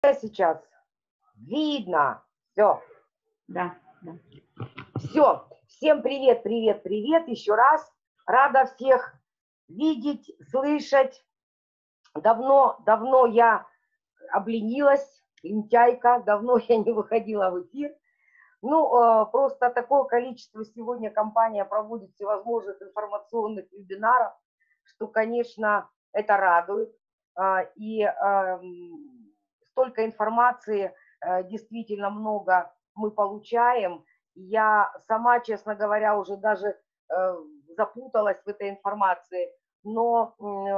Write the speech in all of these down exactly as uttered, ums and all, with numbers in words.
сейчас? Видно. Все. Да, да. Все. Всем привет, привет, привет. Еще раз. Рада всех видеть, слышать. Давно, давно я обленилась, лентяйка. Давно я не выходила в эфир. Ну, просто такое количество сегодня компания проводит всевозможных информационных вебинаров, что, конечно, это радует. И столько информации действительно много мы получаем. Я сама, честно говоря, уже даже запуталась в этой информации, но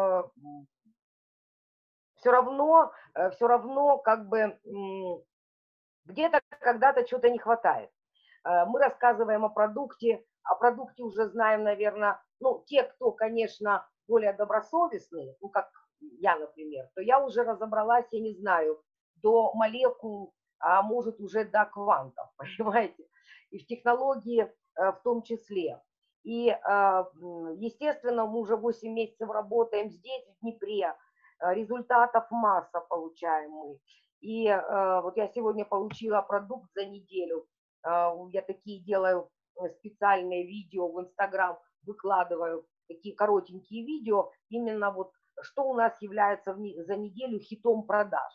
все равно, все равно как бы где-то когда-то что-то не хватает. Мы рассказываем о продукте, о продукте уже знаем, наверное, ну, те, кто, конечно, более добросовестные, ну, как я, например, то я уже разобралась, я не знаю, до молекул, а может уже до квантов, понимаете, и в технологии в том числе. И, естественно, мы уже восемь месяцев работаем здесь, в Днепре, результатов масса получаем мы. И вот я сегодня получила продукт за неделю, я такие делаю специальные видео в Инстаграм, выкладываю такие коротенькие видео, именно вот что у нас является за неделю хитом продаж.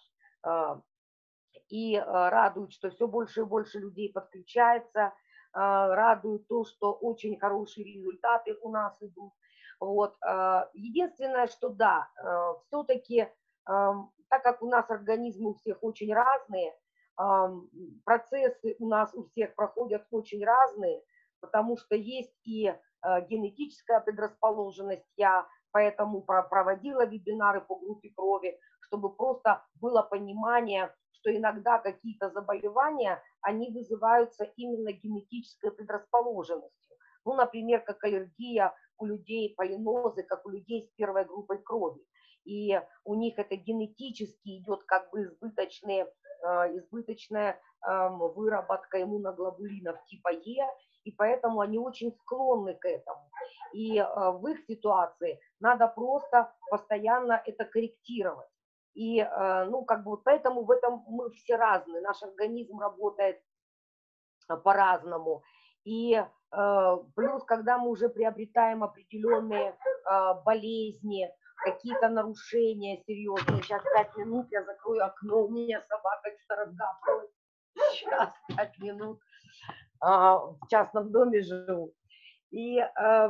И радует, что все больше и больше людей подключается, радует то, что очень хорошие результаты у нас идут. Вот. Единственное, что да, все-таки, так как у нас организмы у всех очень разные, процессы у нас у всех проходят очень разные, потому что есть и генетическая предрасположенность. Я поэтому проводила вебинары по группе крови, чтобы просто было понимание, что иногда какие-то заболевания, они вызываются именно генетической предрасположенностью. Ну, например, как аллергия у людей, полинозы, как у людей с первой группой крови. И у них это генетически идет как бы избыточные, избыточная выработка иммуноглобулинов типа Е, и поэтому они очень склонны к этому. И в их ситуации надо просто постоянно это корректировать. И, ну, как бы, поэтому в этом мы все разные, наш организм работает по-разному. И плюс, когда мы уже приобретаем определенные болезни, какие-то нарушения серьезные, сейчас пять минут, я закрою окно, у меня собака что-то разгадывает, сейчас пять минут, в частном доме живу. И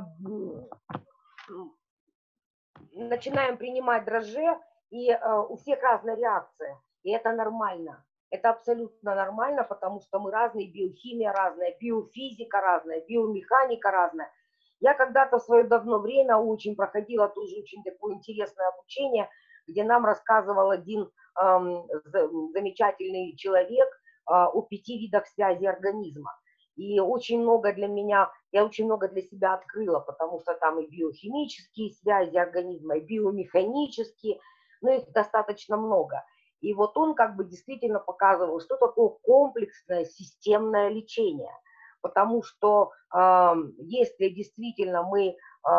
начинаем принимать дрожжи, и э, у всех разная реакция, и это нормально, это абсолютно нормально, потому что мы разные, биохимия разная, биофизика разная, биомеханика разная. Я когда-то в свое давно время очень проходила тоже очень такое интересное обучение, где нам рассказывал один э, замечательный человек э, о пяти видах связи организма. И очень много для меня, я очень много для себя открыла, потому что там и биохимические связи организма, и биомеханические, ну их достаточно много. И вот он как бы действительно показывал, что такое комплексное системное лечение. Потому что э, если действительно мы э,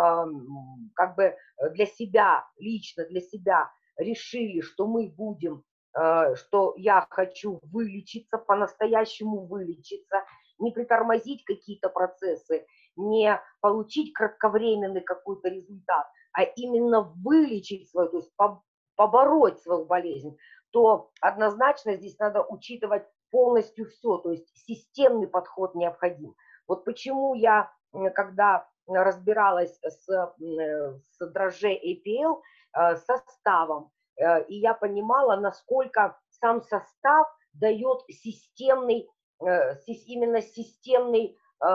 как бы для себя, лично для себя решили, что мы будем, э, что я хочу вылечиться, по-настоящему вылечиться, не притормозить какие-то процессы, не получить кратковременный какой-то результат, а именно вылечить свою, то есть побороть свою болезнь, то однозначно здесь надо учитывать полностью все, то есть системный подход необходим. Вот почему я, когда разбиралась с, с дрожжей эй пи эл, составом, и я понимала, насколько сам состав дает системный, именно системный,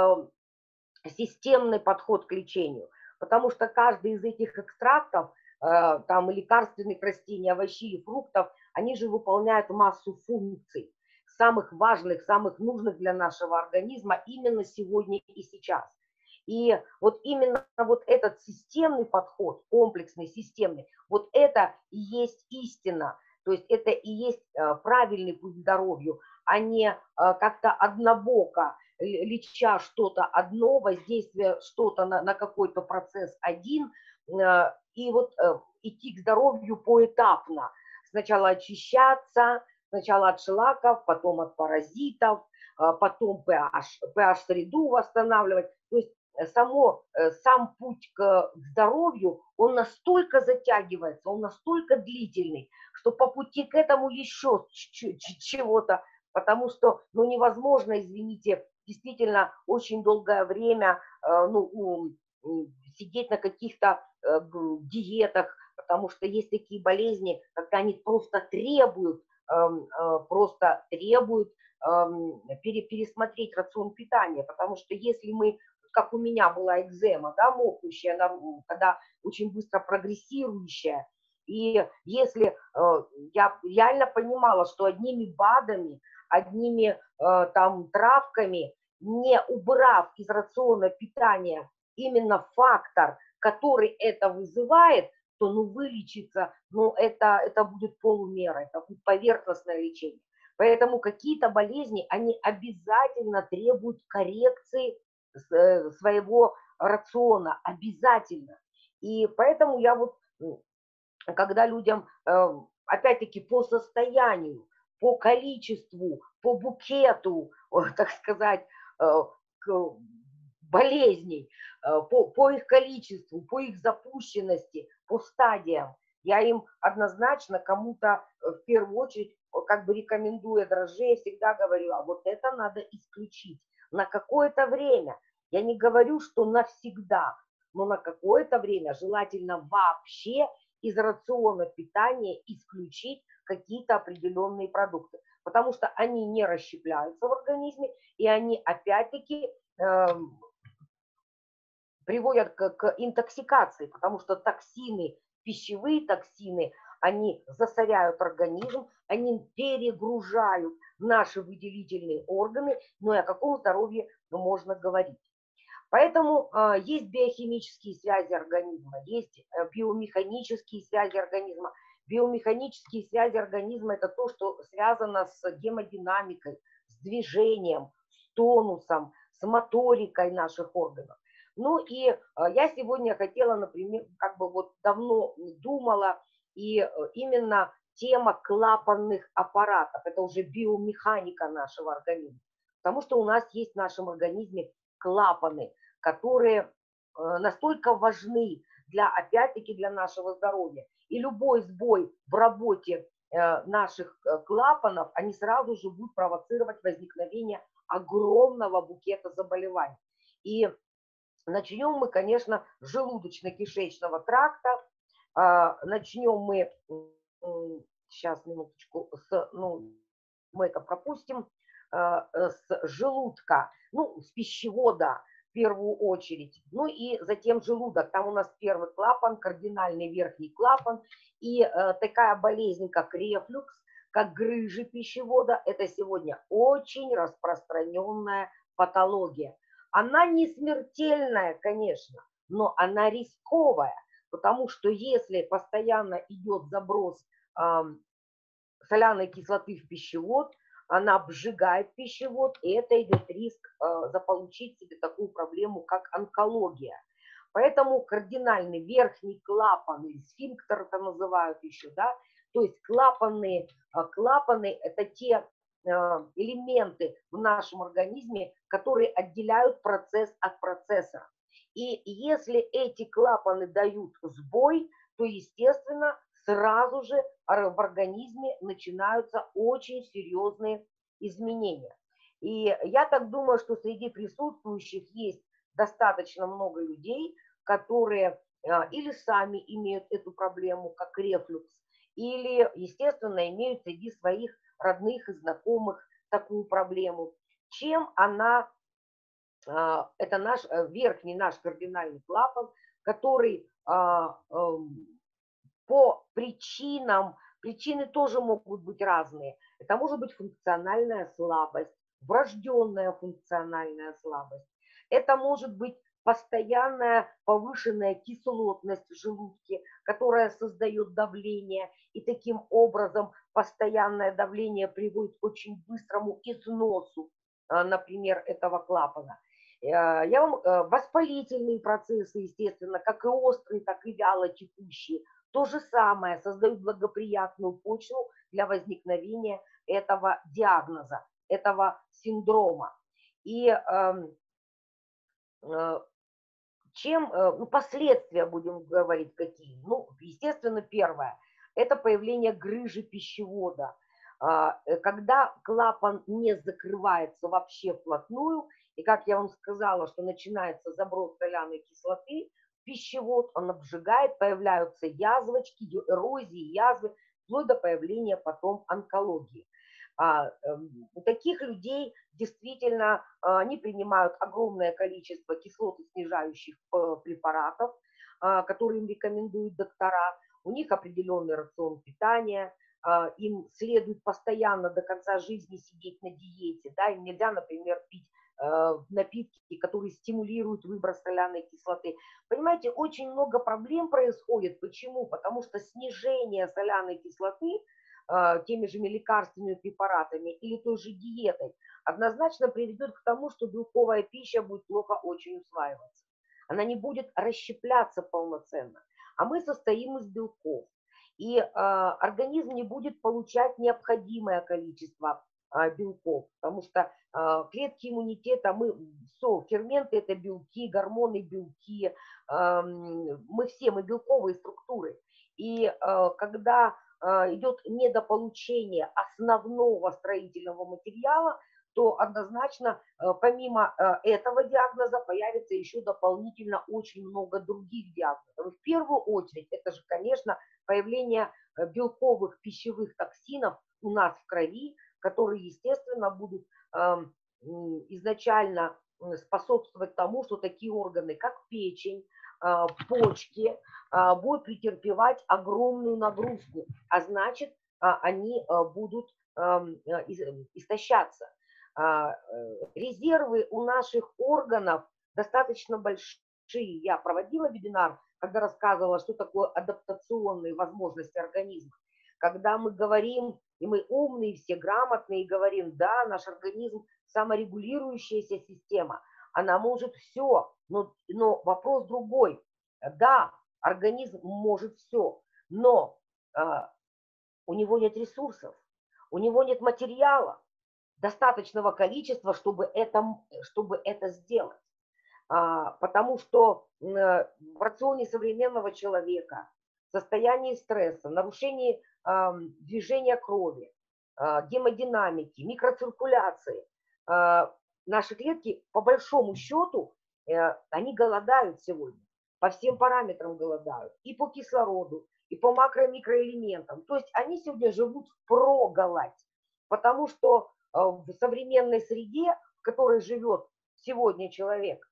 системный подход к лечению, потому что каждый из этих экстрактов, там и лекарственных растений, овощей и фруктов, они же выполняют массу функций, самых важных, самых нужных для нашего организма именно сегодня и сейчас. И вот именно вот этот системный подход, комплексный, системный, вот это и есть истина, то есть это и есть правильный путь к здоровью, а не как-то однобоко, леча что-то одно, воздействие что-то на, на какой-то процесс один, и вот идти к здоровью поэтапно. Сначала очищаться, Сначала от шлаков, потом от паразитов, потом pH, pH-среду восстанавливать. То есть само, сам путь к здоровью, он настолько затягивается, он настолько длительный, что по пути к этому еще чего-то, потому что, ну, невозможно, извините, действительно очень долгое время, ну, сидеть на каких-то диетах, потому что есть такие болезни, когда они просто требуют, просто требуют пересмотреть рацион питания, потому что если мы, как у меня была экзема, да, мокнущая, когда очень быстро прогрессирующая, и если э, я реально понимала, что одними БАДами, одними э, там травками, не убрав из рациона питания именно фактор, который это вызывает, то ну вылечиться, ну это, это будет полумера, это будет поверхностное лечение. Поэтому какие-то болезни, они обязательно требуют коррекции своего рациона, обязательно. И поэтому я вот, когда людям, опять-таки, по состоянию, по количеству, по букету, так сказать, болезней, по, по их количеству, по их запущенности, по стадиям, я им однозначно кому-то в первую очередь, как бы рекомендуя дрожжи, я всегда говорила, вот это надо исключить на какое-то время. Я не говорю, что навсегда, но на какое-то время желательно вообще из рациона питания исключить какие-то определенные продукты, потому что они не расщепляются в организме, и они опять-таки э, приводят к, к интоксикации, потому что токсины, пищевые токсины, они засоряют организм, они перегружают наши выделительные органы, ну и о каком здоровье можно говорить. Поэтому э, есть биохимические связи организма, есть э, биомеханические связи организма. Биомеханические связи организма – это то, что связано с гемодинамикой, с движением, с тонусом, с моторикой наших органов. Ну и э, я сегодня хотела, например, как бы вот давно думала, и э, именно тема клапанных аппаратов, это уже биомеханика нашего организма, потому что у нас есть в нашем организме клапаны, которые настолько важны для, опять-таки, для нашего здоровья. И любой сбой в работе наших клапанов, они сразу же будут провоцировать возникновение огромного букета заболеваний. И начнем мы, конечно, с желудочно-кишечного тракта. Начнем мы, сейчас, минуточку, с, ну, мы это пропустим, с желудка, ну, с пищевода в первую очередь, ну и затем желудок. Там у нас первый клапан, кардинальный верхний клапан, и э, такая болезнь, как рефлюкс, как грыжи пищевода, это сегодня очень распространенная патология. Она не смертельная, конечно, но она рисковая, потому что если постоянно идет заброс э, соляной кислоты в пищевод, она обжигает пищевод, и это идет риск э, заполучить себе такую проблему, как онкология. Поэтому кардинальный верхний клапан, или сфинктер это называют еще, да, то есть клапаны, клапаны это те э, элементы в нашем организме, которые отделяют процесс от процесса. И если эти клапаны дают сбой, то, естественно, сразу же в организме начинаются очень серьезные изменения. И я так думаю, что среди присутствующих есть достаточно много людей, которые или сами имеют эту проблему, как рефлюкс, или, естественно, имеют среди своих родных и знакомых такую проблему. Чем она, это наш верхний наш кардинальный клапан, который по причинам, причины тоже могут быть разные. Это может быть функциональная слабость, врожденная функциональная слабость. Это может быть постоянная повышенная кислотность в желудке, которая создает давление, и таким образом постоянное давление приводит к очень быстрому износу, например, этого клапана. Я вам, воспалительные процессы, естественно, как и острые, так и вяло текущие, то же самое, создают благоприятную почву для возникновения этого диагноза, этого синдрома. И э, э, чем, э, ну, последствия, будем говорить, какие? Ну, естественно, первое, это появление грыжи пищевода. А, э, Когда клапан не закрывается вообще вплотную, и как я вам сказала, что начинается заброс соляной кислоты, пищевод, он обжигает, появляются язвочки, эрозии, язвы, вплоть до появления потом онкологии. А, эм, у таких людей действительно а, они принимают огромное количество кислотоснижающих э, препаратов, а, которые им рекомендуют доктора. У них определенный рацион питания, а, им следует постоянно до конца жизни сидеть на диете. Да, им нельзя, например, пить э, напитки, которые стимулируют выброс соляной кислоты. Понимаете, очень много проблем происходит. Почему? Потому что снижение соляной кислоты э, теми же лекарственными препаратами или той же диетой однозначно приведет к тому, что белковая пища будет плохо очень усваиваться. Она не будет расщепляться полноценно. А мы состоим из белков. И э, организм не будет получать необходимое количество э, белков, потому что э, клетки иммунитета, мы все, ферменты это белки, гормоны белки, э, мы все, мы белковые структуры. И э, когда э, идет недополучение основного строительного материала, то однозначно помимо этого диагноза появится еще дополнительно очень много других диагнозов. В первую очередь это же, конечно, появление белковых пищевых токсинов у нас в крови, которые, естественно, будут изначально способствовать тому, что такие органы, как печень, почки, будут претерпевать огромную нагрузку, а значит, они будут истощаться. Резервы у наших органов достаточно большие. Я проводила вебинар, когда рассказывала, что такое адаптационные возможности организма. Когда мы говорим, и мы умные, все грамотные, и говорим, да, наш организм саморегулирующаяся система, она может все, но, но вопрос другой. Да, организм может все, но э, у него нет ресурсов, у него нет материала достаточного количества, чтобы это, чтобы это сделать. А, потому что э, в рационе современного человека в состоянии стресса, нарушении э, движения крови, э, гемодинамики, микроциркуляции, э, наши клетки, по большому счету, э, они голодают сегодня. По всем параметрам голодают. И по кислороду, и по макро-микроэлементам. То есть они сегодня живут впроголодь. Потому что в современной среде, в которой живет сегодня человек,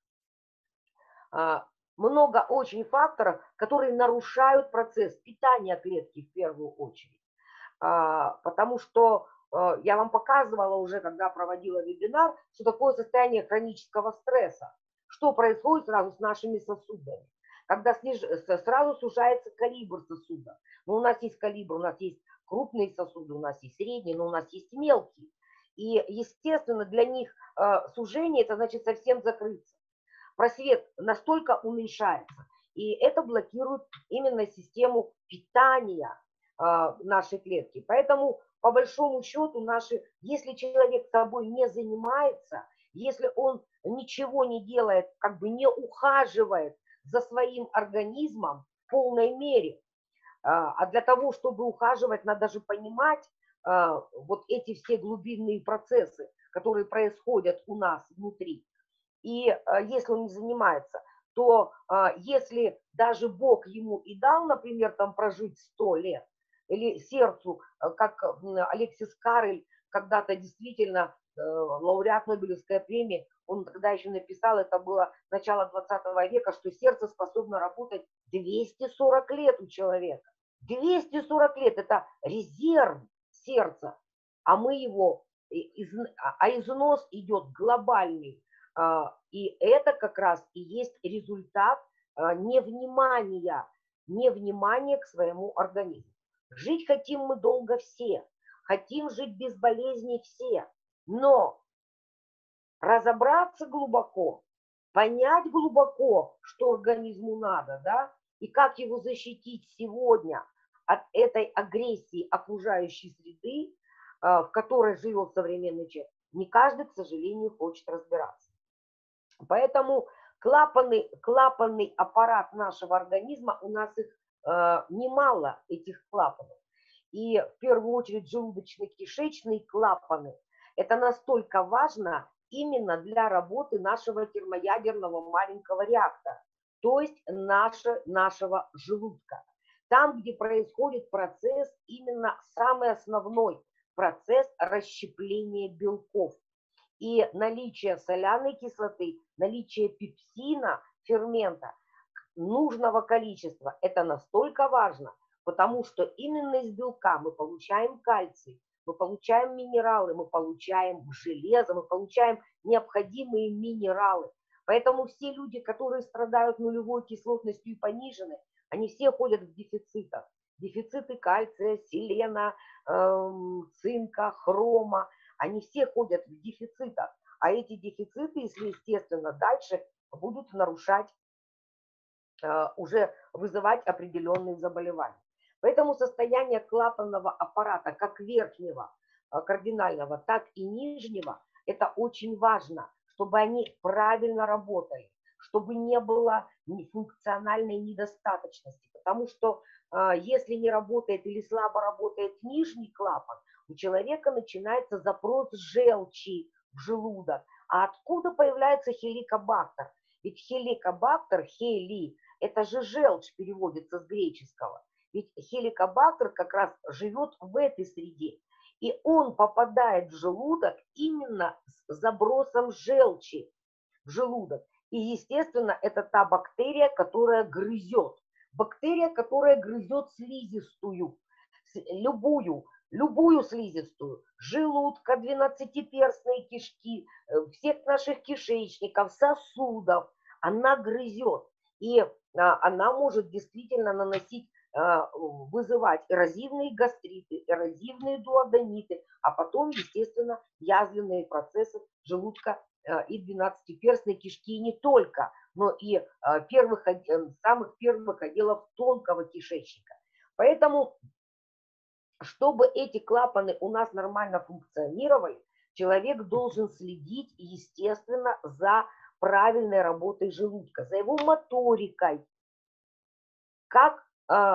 много очень факторов, которые нарушают процесс питания клетки в первую очередь. Потому что я вам показывала уже, когда проводила вебинар, что такое состояние хронического стресса. Что происходит сразу с нашими сосудами. Когда сниж... сразу сужается калибр сосуда. Но у нас есть калибр, у нас есть крупные сосуды, у нас есть средние, но у нас есть мелкие. И, естественно, для них э, сужение, это значит совсем закрыться. Просвет настолько уменьшается. И это блокирует именно систему питания э, нашей клетки. Поэтому, по большому счету, наши, если человек собой не занимается, если он ничего не делает, как бы не ухаживает за своим организмом в полной мере, а для того, чтобы ухаживать, надо же понимать, вот эти все глубинные процессы, которые происходят у нас внутри. И если он не занимается, то если даже Бог ему и дал, например, там прожить сто лет, или сердцу, как Алексис Карель, когда-то действительно лауреат Нобелевской премии, он тогда еще написал, это было начало двадцатого века, что сердце способно работать двести сорок лет у человека. двести сорок лет – это резерв сердца, а мы его, а износ идет глобальный. И это как раз и есть результат невнимания, невнимания к своему организму. Жить хотим мы долго все, хотим жить без болезней все, но разобраться глубоко, понять глубоко, что организму надо, да, и как его защитить сегодня от этой агрессии окружающей среды, в которой живет современный человек, не каждый, к сожалению, хочет разбираться. Поэтому клапаны, клапанный аппарат нашего организма, у нас их э, немало, этих клапанов. И в первую очередь желудочно-кишечные клапаны. Это настолько важно именно для работы нашего термоядерного маленького реактора, то есть наше, нашего желудка. Там, где происходит процесс, именно самый основной процесс расщепления белков. И наличие соляной кислоты, наличие пепсина, фермента нужного количества, это настолько важно, потому что именно из белка мы получаем кальций, мы получаем минералы, мы получаем железо, мы получаем необходимые минералы. Поэтому все люди, которые страдают нулевой кислотностью и понижены, они все ходят в дефицитах. Дефициты кальция, селена, эм, цинка, хрома. Они все ходят в дефицитах, а эти дефициты, если естественно, дальше будут нарушать, э, уже вызывать определенные заболевания. Поэтому состояние клапанного аппарата, как верхнего э, кардинального, так и нижнего, это очень важно, чтобы они правильно работали, чтобы не было функциональной недостаточности, потому что э, если не работает или слабо работает нижний клапан, у человека начинается запрос желчи в желудок. А откуда появляется хеликобактер? Ведь хеликобактер, хели, это же желчь переводится с греческого. Ведь хеликобактер как раз живет в этой среде. И он попадает в желудок именно с забросом желчи в желудок. И, естественно, это та бактерия, которая грызет. Бактерия, которая грызет слизистую, любую, любую слизистую, желудка, двенадцатиперстной кишки, всех наших кишечников, сосудов. Она грызет. И а, она может действительно наносить, а, вызывать эрозивные гастриты, эрозивные дуодениты, а потом, естественно, язвенные процессы желудка и двенадцатиперстной кишки, и не только, но и первых, самых первых отделов тонкого кишечника. Поэтому, чтобы эти клапаны у нас нормально функционировали, человек должен следить, естественно, за правильной работой желудка, за его моторикой. Как,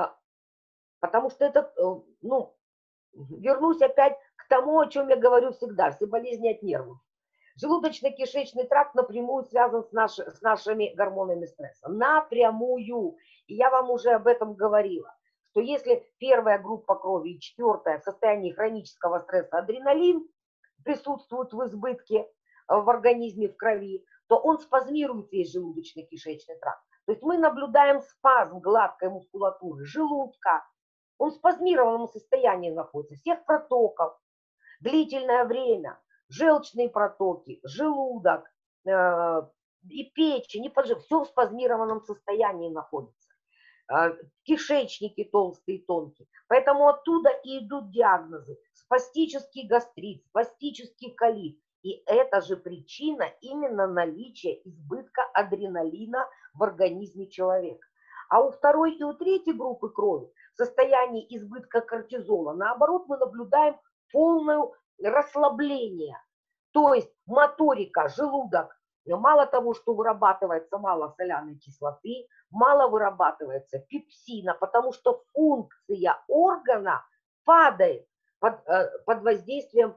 потому что это, ну, вернусь опять к тому, о чем я говорю всегда, все болезни от нервов. Желудочно-кишечный тракт напрямую связан с, наши, с нашими гормонами стресса. Напрямую. И я вам уже об этом говорила, что если первая группа крови и четвертая в состоянии хронического стресса адреналин присутствует в избытке в организме, в крови, то он спазмирует весь желудочно-кишечный тракт. То есть мы наблюдаем спазм гладкой мускулатуры желудка. Он в спазмированном состоянии находится, всех протоков, длительное время. Желчные протоки, желудок э, и печень, и поджог, все в спазмированном состоянии находится. Э, кишечники толстые и тонкие. Поэтому оттуда и идут диагнозы. Спастический гастрит, спастический колит. И это же причина именно наличия избытка адреналина в организме человека. А у второй и у третьей группы крови в состоянии избытка кортизола, наоборот, мы наблюдаем полную расслабление, то есть моторика, желудок, мало того, что вырабатывается мало соляной кислоты, мало вырабатывается пепсина, потому что функция органа падает под, под воздействием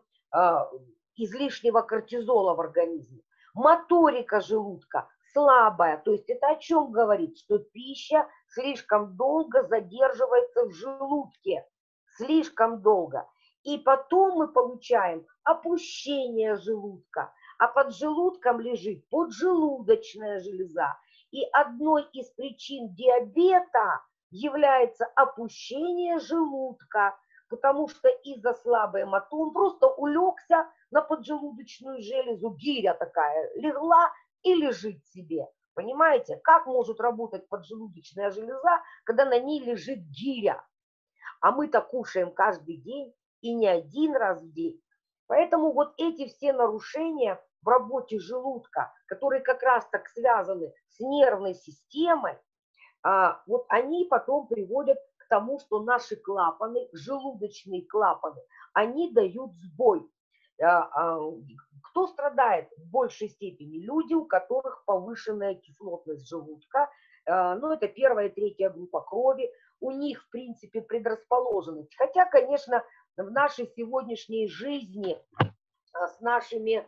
излишнего кортизола в организме. Моторика желудка слабая, то есть это о чем говорит, что пища слишком долго задерживается в желудке, слишком долго. И потом мы получаем опущение желудка, а под желудком лежит поджелудочная железа. И одной из причин диабета является опущение желудка, потому что из-за слабой моторики он просто улегся на поджелудочную железу, гиря такая легла и лежит себе. Понимаете, как может работать поджелудочная железа, когда на ней лежит гиря? А мы-то кушаем каждый день и не один раз в день. Поэтому вот эти все нарушения в работе желудка, которые как раз так связаны с нервной системой, вот они потом приводят к тому, что наши клапаны, желудочные клапаны, они дают сбой. Кто страдает в большей степени? Люди, у которых повышенная кислотность желудка, ну, это первая и третья группа крови, у них, в принципе, предрасположенность. Хотя, конечно, в нашей сегодняшней жизни с нашими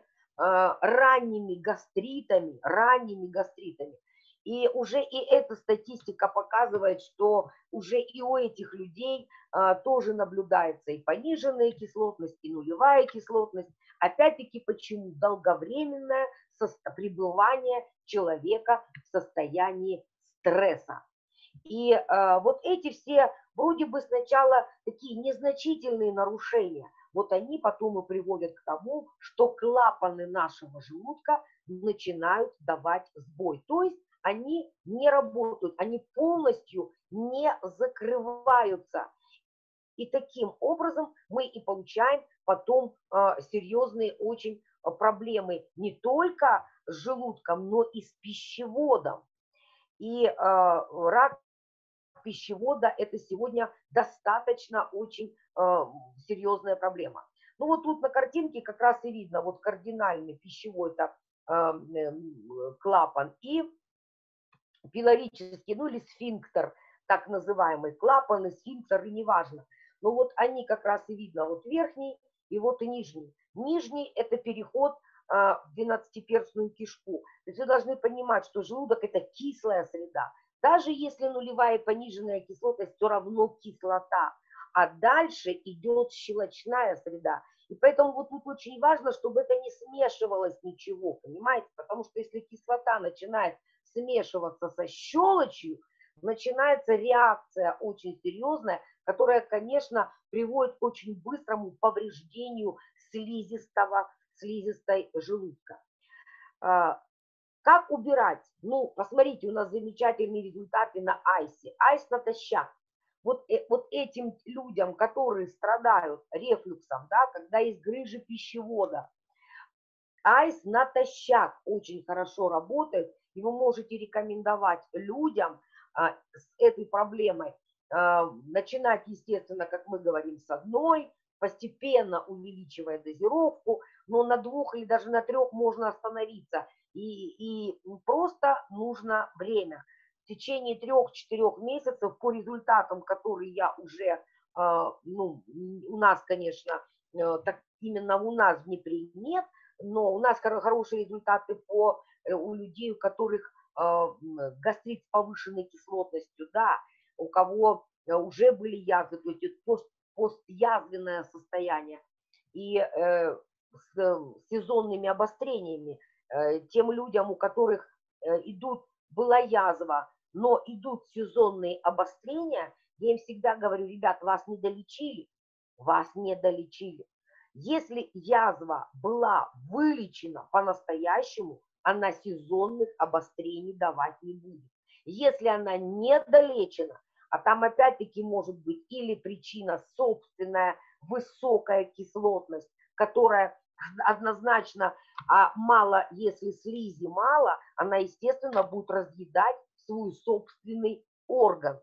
ранними гастритами, ранними гастритами, и уже и эта статистика показывает, что уже и у этих людей а, тоже наблюдается и пониженная кислотность, и нулевая кислотность. Опять-таки, почему? Долговременное пребывание человека в состоянии стресса. И а, вот эти все, вроде бы сначала такие незначительные нарушения, вот они потом и приводят к тому, что клапаны нашего желудка начинают давать сбой. То есть они не работают, они полностью не закрываются. И таким образом мы и получаем потом э, серьезные очень проблемы не только с желудком, но и с пищеводом. И э, рак пищевода – это сегодня достаточно очень э, серьезная проблема. Ну вот тут на картинке как раз и видно, вот кардинальный пищевой так, э, э, клапан и пилорический, ну или сфинктер, так называемый клапан и сфинктер, и неважно. Но вот они как раз и видно, вот верхний и вот и нижний. Нижний – это переход а, в двенадцатиперстную кишку. То есть вы должны понимать, что желудок – это кислая среда. Даже если нулевая пониженная кислотность, все равно кислота. А дальше идет щелочная среда. И поэтому вот тут очень важно, чтобы это не смешивалось ничего, понимаете? Потому что если кислота начинает смешиваться со щелочью, начинается реакция очень серьезная, которая, конечно, приводит к очень быстрому повреждению слизистого, слизистой желудка. Как убирать? Ну, посмотрите, у нас замечательные результаты на айсе. Айс натощак. Вот, вот этим людям, которые страдают рефлюксом, да, когда есть грыжи пищевода, айс натощак очень хорошо работает, и вы можете рекомендовать людям а, с этой проблемой а, начинать, естественно, как мы говорим, с одной, постепенно увеличивая дозировку, но на двух или даже на трех можно остановиться. И, и просто нужно время. В течение трех-четырех месяцев по результатам, которые я уже, а, ну, у нас, конечно, так именно у нас в Днепре нет, но у нас хорошие результаты по, у людей, у которых э, гастрит с повышенной кислотностью, да, у кого уже были язвы, то есть пост, постязвенное состояние, и э, с сезонными обострениями, э, тем людям, у которых э, идут, была язва, но идут сезонные обострения, я им всегда говорю, ребят, вас не долечили, вас не долечили. Если язва была вылечена по-настоящему, она сезонных обострений давать не будет. Если она не долечена, а там опять-таки может быть или причина собственная высокая кислотность, которая однозначно а мало, если слизи мало, она, естественно, будет разъедать свой собственный орган.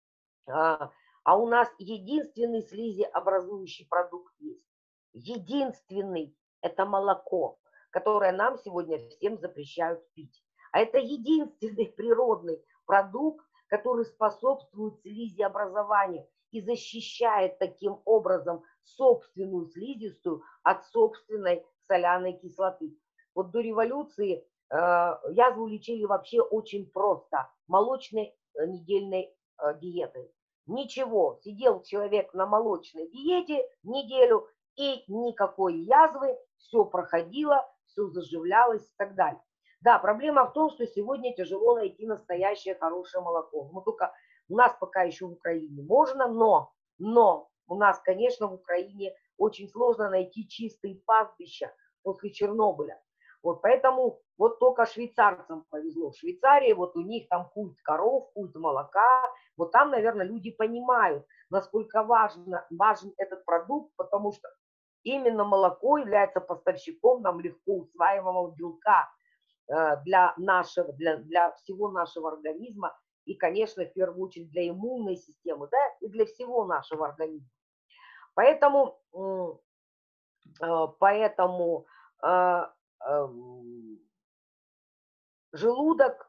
А, а у нас единственный слизиобразующий продукт есть. Единственный – это молоко, которое нам сегодня всем запрещают пить. А это единственный природный продукт, который способствует слизиобразованию и защищает таким образом собственную слизистую от собственной соляной кислоты. Вот до революции э, язву лечили вообще очень просто – молочной э, недельной э, диетой. Ничего, сидел человек на молочной диете неделю, и никакой язвы, все проходило, все заживлялось и так далее. Да, проблема в том, что сегодня тяжело найти настоящее хорошее молоко. Мы только, у нас пока еще в Украине можно, но, но у нас, конечно, в Украине очень сложно найти чистые пастбища после Чернобыля. Вот поэтому вот только швейцарцам повезло. В Швейцарии вот у них там культ коров, культ молока. Вот там, наверное, люди понимают, насколько важно, важен этот продукт, потому что именно молоко является поставщиком нам легко усваиваемого белка для, нашего, для, для всего нашего организма и, конечно, в первую очередь для иммунной системы, да, и для всего нашего организма. Поэтому, поэтому желудок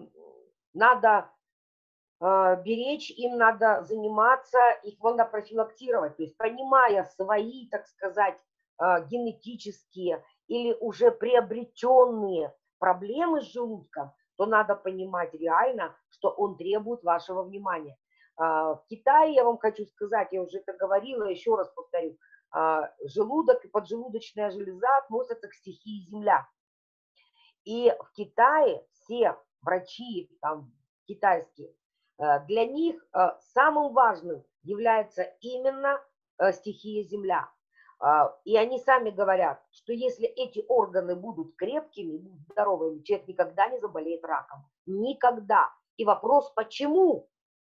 надо беречь, им надо заниматься, их надо профилактировать, то есть понимая свои, так сказать, генетические или уже приобретенные проблемы с желудком, то надо понимать реально, что он требует вашего внимания. В Китае, я вам хочу сказать, я уже это говорила, еще раз повторю, желудок и поджелудочная железа относятся к стихии земля. И в Китае все врачи там, китайские, для них самым важным является именно стихия земля. И они сами говорят, что если эти органы будут крепкими, будут здоровыми, человек никогда не заболеет раком. Никогда. И вопрос, почему?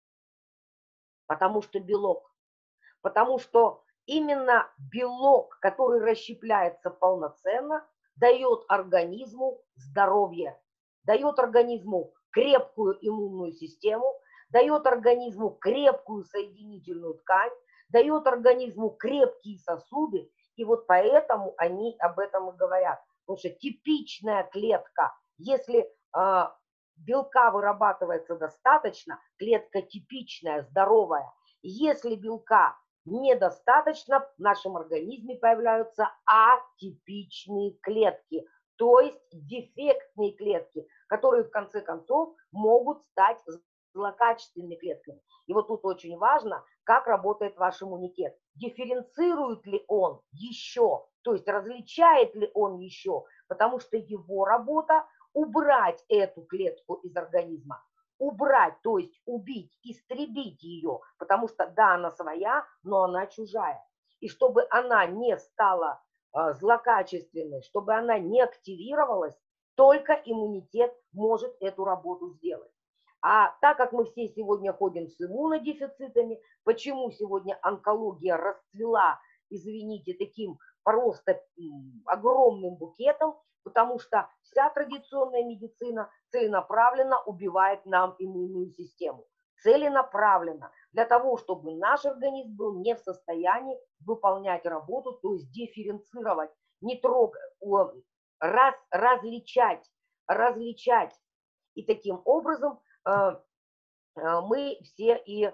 Потому что белок. Потому что именно белок, который расщепляется полноценно, дает организму здоровье, дает организму крепкую иммунную систему, дает организму крепкую соединительную ткань, дает организму крепкие сосуды, и вот поэтому они об этом и говорят. Потому что типичная клетка, если э, белка вырабатывается достаточно, клетка типичная, здоровая. Если белка недостаточно, в нашем организме появляются атипичные клетки, то есть дефектные клетки, которые в конце концов могут стать злокачественными клетками. И вот тут очень важно, как работает ваш иммунитет. Дифференцирует ли он еще, то есть различает ли он еще, потому что его работа убрать эту клетку из организма. Убрать, то есть убить, истребить ее, потому что да, она своя, но она чужая. И чтобы она не стала э, злокачественной, чтобы она не активировалась, только иммунитет может эту работу сделать. А так как мы все сегодня ходим с иммунодефицитами, почему сегодня онкология расцвела, извините, таким просто огромным букетом, потому что вся традиционная медицина целенаправленно убивает нам иммунную систему. Целенаправленно. Для того, чтобы наш организм был не в состоянии выполнять работу, то есть дифференцировать, не трогать, раз, различать, различать. И таким образом мы все и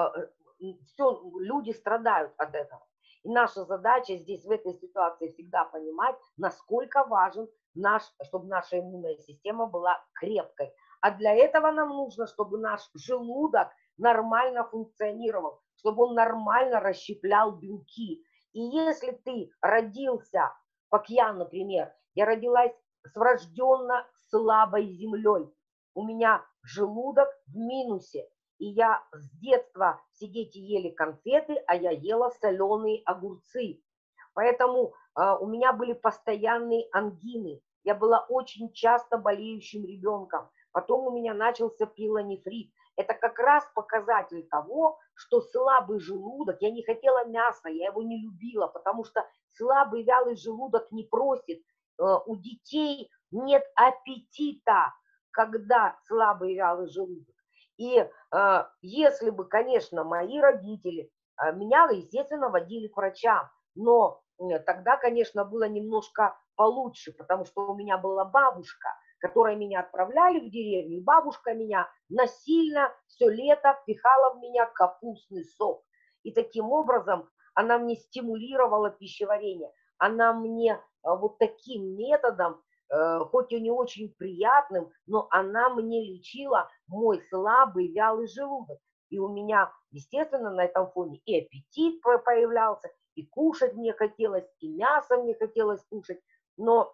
все, люди страдают от этого. И наша задача здесь в этой ситуации всегда понимать, насколько важен наш, чтобы наша иммунная система была крепкой. А для этого нам нужно, чтобы наш желудок нормально функционировал, чтобы он нормально расщеплял белки. И если ты родился, как я, например, я родилась с врожденно слабой землей, у меня желудок в минусе. И я с детства, все дети ели конфеты, а я ела соленые огурцы. Поэтому э, у меня были постоянные ангины. Я была очень часто болеющим ребенком. Потом у меня начался пилонефрит. Это как раз показатель того, что слабый желудок, я не хотела мяса, я его не любила, потому что слабый вялый желудок не просит. Э, у детей нет аппетита, когда слабый вялый желудок. И э, если бы, конечно, мои родители э, меня, естественно, водили к врачам, но э, тогда, конечно, было немножко получше, потому что у меня была бабушка, которая меня отправляли в деревню, и бабушка меня насильно все лето впихала в меня капустный сок. И таким образом она мне стимулировала пищеварение, она мне э, вот таким методом, хоть и не очень приятным, но она мне лечила мой слабый вялый желудок. И у меня, естественно, на этом фоне и аппетит появлялся, и кушать мне хотелось, и мясо мне хотелось кушать. Но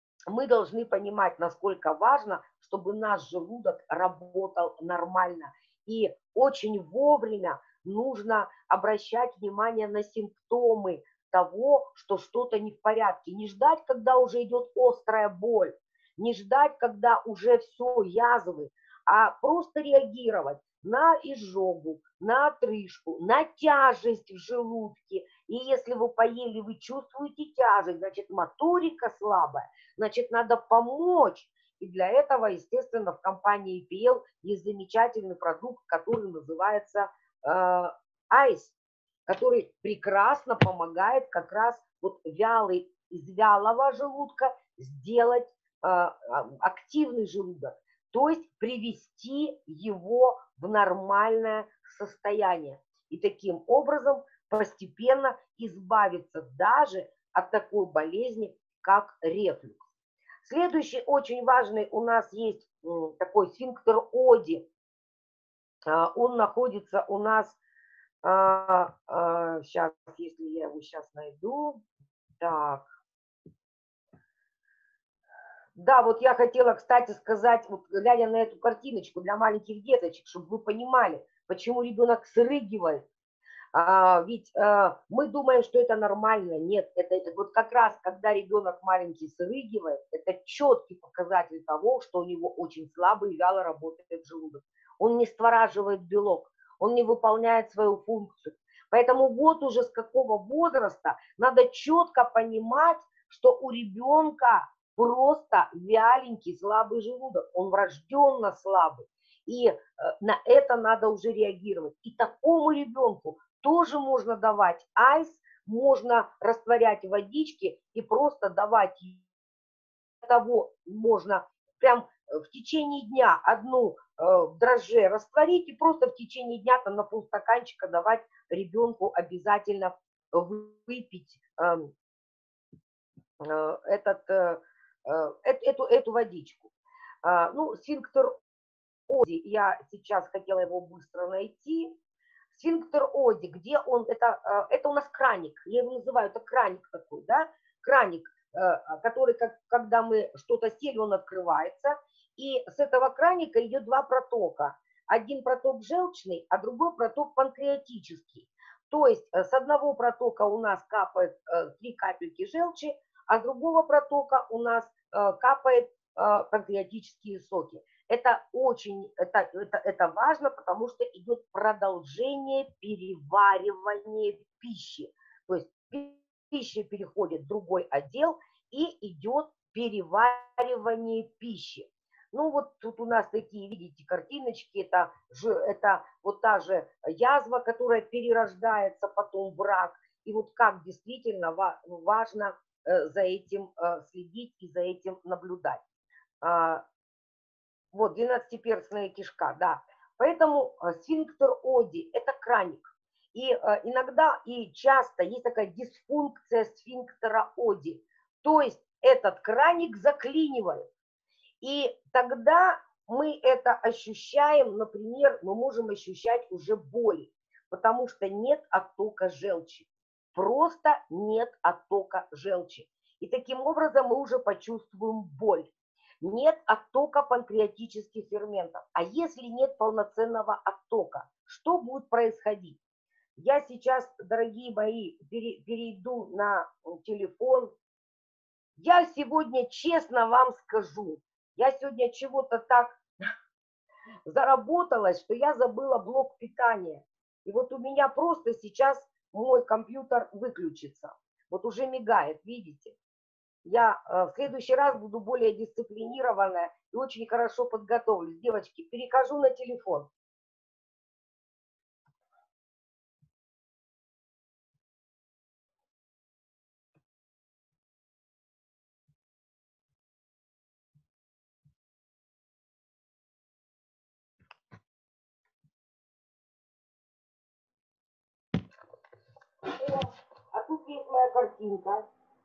мы должны понимать, насколько важно, чтобы наш желудок работал нормально. И очень вовремя нужно обращать внимание на симптомы того, что что-то не в порядке. Не ждать, когда уже идет острая боль, не ждать, когда уже все язвы, а просто реагировать на изжогу, на отрыжку, на тяжесть в желудке. И если вы поели, вы чувствуете тяжесть, значит моторика слабая, значит надо помочь И для этого, естественно, в компании и пи эл есть замечательный продукт, который называется э, айс, который прекрасно помогает как раз вот вялый, из вялого желудка сделать э, активный желудок, то есть привести его в нормальное состояние. И таким образом постепенно избавиться даже от такой болезни, как рефлюкс. Следующий очень важный у нас есть такой сфинктер Оди. Он находится у нас, сейчас, если я его сейчас найду, так. Да, вот я хотела, кстати, сказать, вот глядя на эту картиночку для маленьких деточек, чтобы вы понимали, почему ребенок срыгивает. А, ведь а, мы думаем, что это нормально. Нет, это, это вот как раз, когда ребенок маленький срыгивает, это четкий показатель того, что у него очень слабый и вяло работает желудок. Он не створаживает белок, он не выполняет свою функцию. Поэтому вот уже с какого возраста надо четко понимать, что у ребенка просто вяленький, слабый желудок. Он врожденно слабый. И э, на это надо уже реагировать. И такому ребенку тоже можно давать айс, можно растворять в водичке и просто давать того, можно прям в течение дня одну э, дрожже растворить и просто в течение дня там на полстаканчика давать ребенку обязательно выпить э, э, этот, э, э, эту, эту водичку. Э, ну, сфинктер Оди, я сейчас хотела его быстро найти. Сфинктер Оди, где он, это, это у нас краник, я его называю, это краник такой, да, краник, который, как, когда мы что-то сели, он открывается, и с этого краника идет два протока. Один проток желчный, а другой проток панкреатический. То есть с одного протока у нас капает три капельки желчи, а с другого протока у нас капает панкреатические соки. Это очень, это, это, это важно, потому что идет продолжение переваривания пищи. То есть пища переходит в другой отдел и идет переваривание пищи. Ну вот тут у нас такие, видите, картиночки, это, это вот та же язва, которая перерождается потом в рак. И вот как действительно важно за этим следить и за этим наблюдать. Вот, двенадцатиперстная кишка, да. Поэтому сфинктер Оди – это краник. И э, иногда и часто есть такая дисфункция сфинктера Оди. То есть этот краник заклинивает. И тогда мы это ощущаем, например, мы можем ощущать уже боль, потому что нет оттока желчи. Просто нет оттока желчи. И таким образом мы уже почувствуем боль. Нет оттока панкреатических ферментов. А если нет полноценного оттока, что будет происходить? Я сейчас, дорогие мои, перейду на телефон. Я сегодня честно вам скажу, я сегодня чего-то так заработалась, что я забыла блок питания. И вот у меня просто сейчас мой компьютер выключится. Вот уже мигает, видите? Я в следующий раз буду более дисциплинированная и очень хорошо подготовлюсь. Девочки, перехожу на телефон. О, а тут есть моя картинка.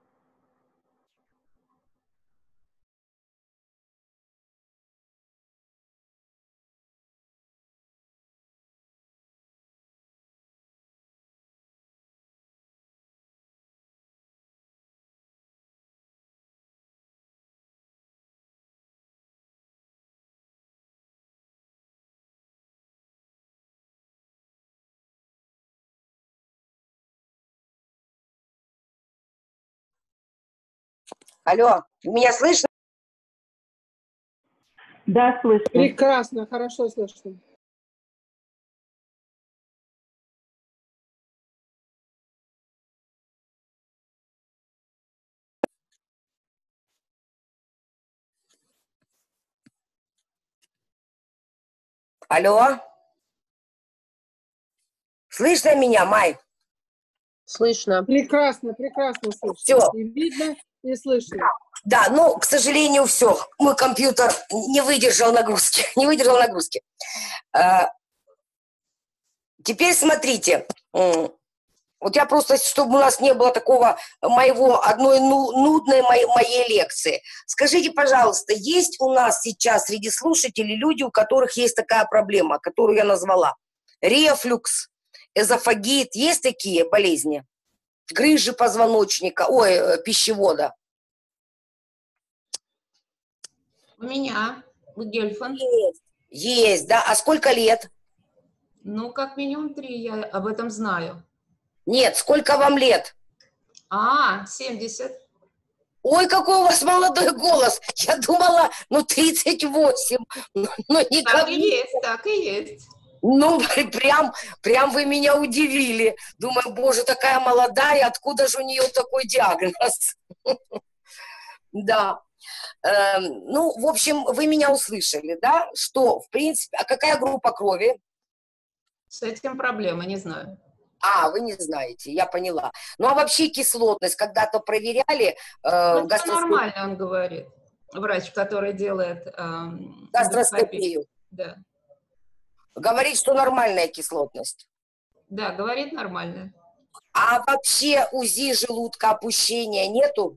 Алло, меня слышно? Да, слышно. Прекрасно, хорошо слышно. Алло? Слышно меня, Май? Слышно. Прекрасно, прекрасно слышно. Все. И видно, и слышно. Да, ну, к сожалению, все. Мой компьютер не выдержал нагрузки. Не выдержал нагрузки. А, теперь смотрите. Вот я просто, чтобы у нас не было такого моего, одной нудной моей, моей лекции. Скажите, пожалуйста, есть у нас сейчас среди слушателей люди, у которых есть такая проблема, которую я назвала? Рефлюкс, эзофагит. Есть такие болезни? Грыжи позвоночника, ой, пищевода. У меня, у Гельфан. Есть, есть, да. А сколько лет? Ну, как минимум три, я об этом знаю. Нет, сколько вам лет? А, семьдесят. Ой, какой у вас молодой голос. Я думала, ну, тридцать восемь. Ну, никак... Так и есть, так и есть. Ну, прям, прям вы меня удивили. Думаю, боже, такая молодая, откуда же у нее такой диагноз? Да. Ну, в общем, вы меня услышали, да? Что, в принципе, а какая группа крови? С этим проблема, не знаю. А, вы не знаете, я поняла. Ну, а вообще кислотность когда-то проверяли? Э, ну, гастроскоп... нормально, он говорит. Врач, который делает э, гастроскопию. Да. Говорит, что нормальная кислотность. Да, говорит нормально. А вообще УЗИ желудка, опущения нету?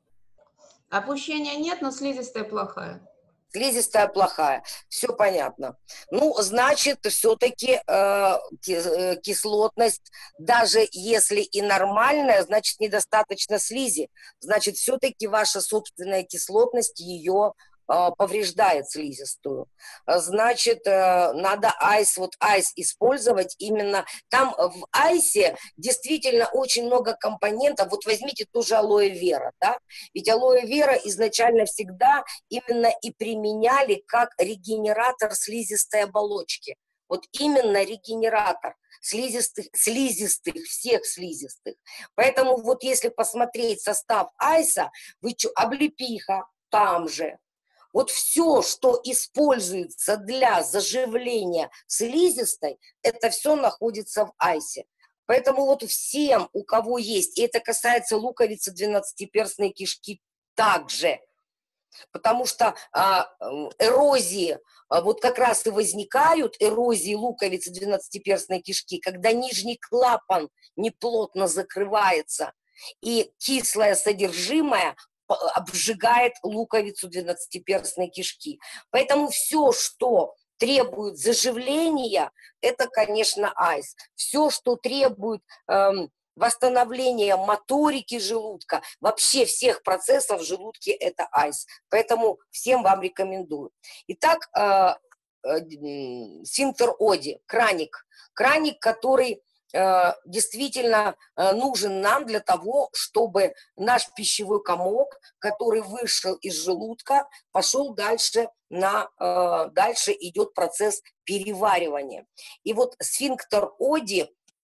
Опущения нет, но слизистая плохая. Слизистая плохая. Все понятно. Ну, значит, все-таки э, кислотность, даже если и нормальная, значит, недостаточно слизи. Значит, все-таки ваша собственная кислотность ее э, повреждает слизистую. Значит, э, надо айс, вот айс использовать именно. Там в айсе действительно очень много компонентов. Вот возьмите ту же алоэ вера, да? Ведь алоэ вера изначально всегда именно и применяли как регенератор слизистой оболочки. Вот именно регенератор слизистых, слизистых, всех слизистых. Поэтому вот если посмотреть состав айса, вы чё, облепиха там же. Вот все, что используется для заживления слизистой, это все находится в айсе. Поэтому вот всем, у кого есть, и это касается луковицы двенадцатиперстной кишки также, потому что а, эрозии, а, вот как раз и возникают эрозии луковицы двенадцатиперстной кишки, когда нижний клапан неплотно закрывается, и кислое содержимое обжигает луковицу двенадцатиперстной кишки. Поэтому все, что требует заживления, это, конечно, айс. Все, что требует эм, восстановления моторики желудка, вообще всех процессов в желудке, это айс. Поэтому всем вам рекомендую. Итак, э, э, сфинктер Оди, краник. Краник, который э, действительно э, нужен нам для того, чтобы наш пищевой комок, который вышел из желудка, пошел дальше, на, э, дальше идет процесс переваривания. И вот сфинктер Оди,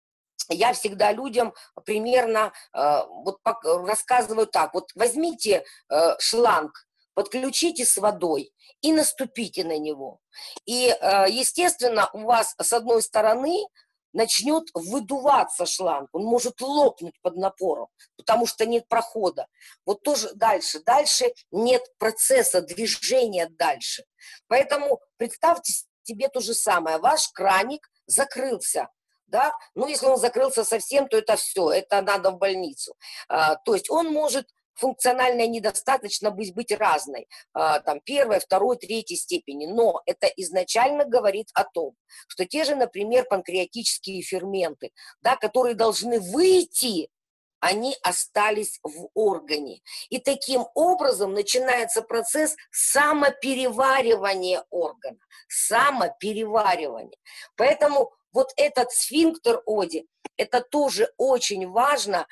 я всегда людям примерно э, вот рассказываю так. Вот возьмите э, шланг, подключите с водой и наступите на него. И, э, естественно, у вас с одной стороны начнет выдуваться шланг. Он может лопнуть под напором, потому что нет прохода. Вот тоже дальше. Дальше нет процесса движения дальше. Поэтому представьте себе то же самое. Ваш краник закрылся. Да? Ну, если он закрылся совсем, то это все, это надо в больницу. А, то есть он может функциональная недостаточно быть, быть разной, а, там, первой, второй, третьей степени, но это изначально говорит о том, что те же, например, панкреатические ферменты, да, которые должны выйти, они остались в органе. И таким образом начинается процесс самопереваривания органа, самопереваривания. Поэтому вот этот сфинктер Оди, это тоже очень важно,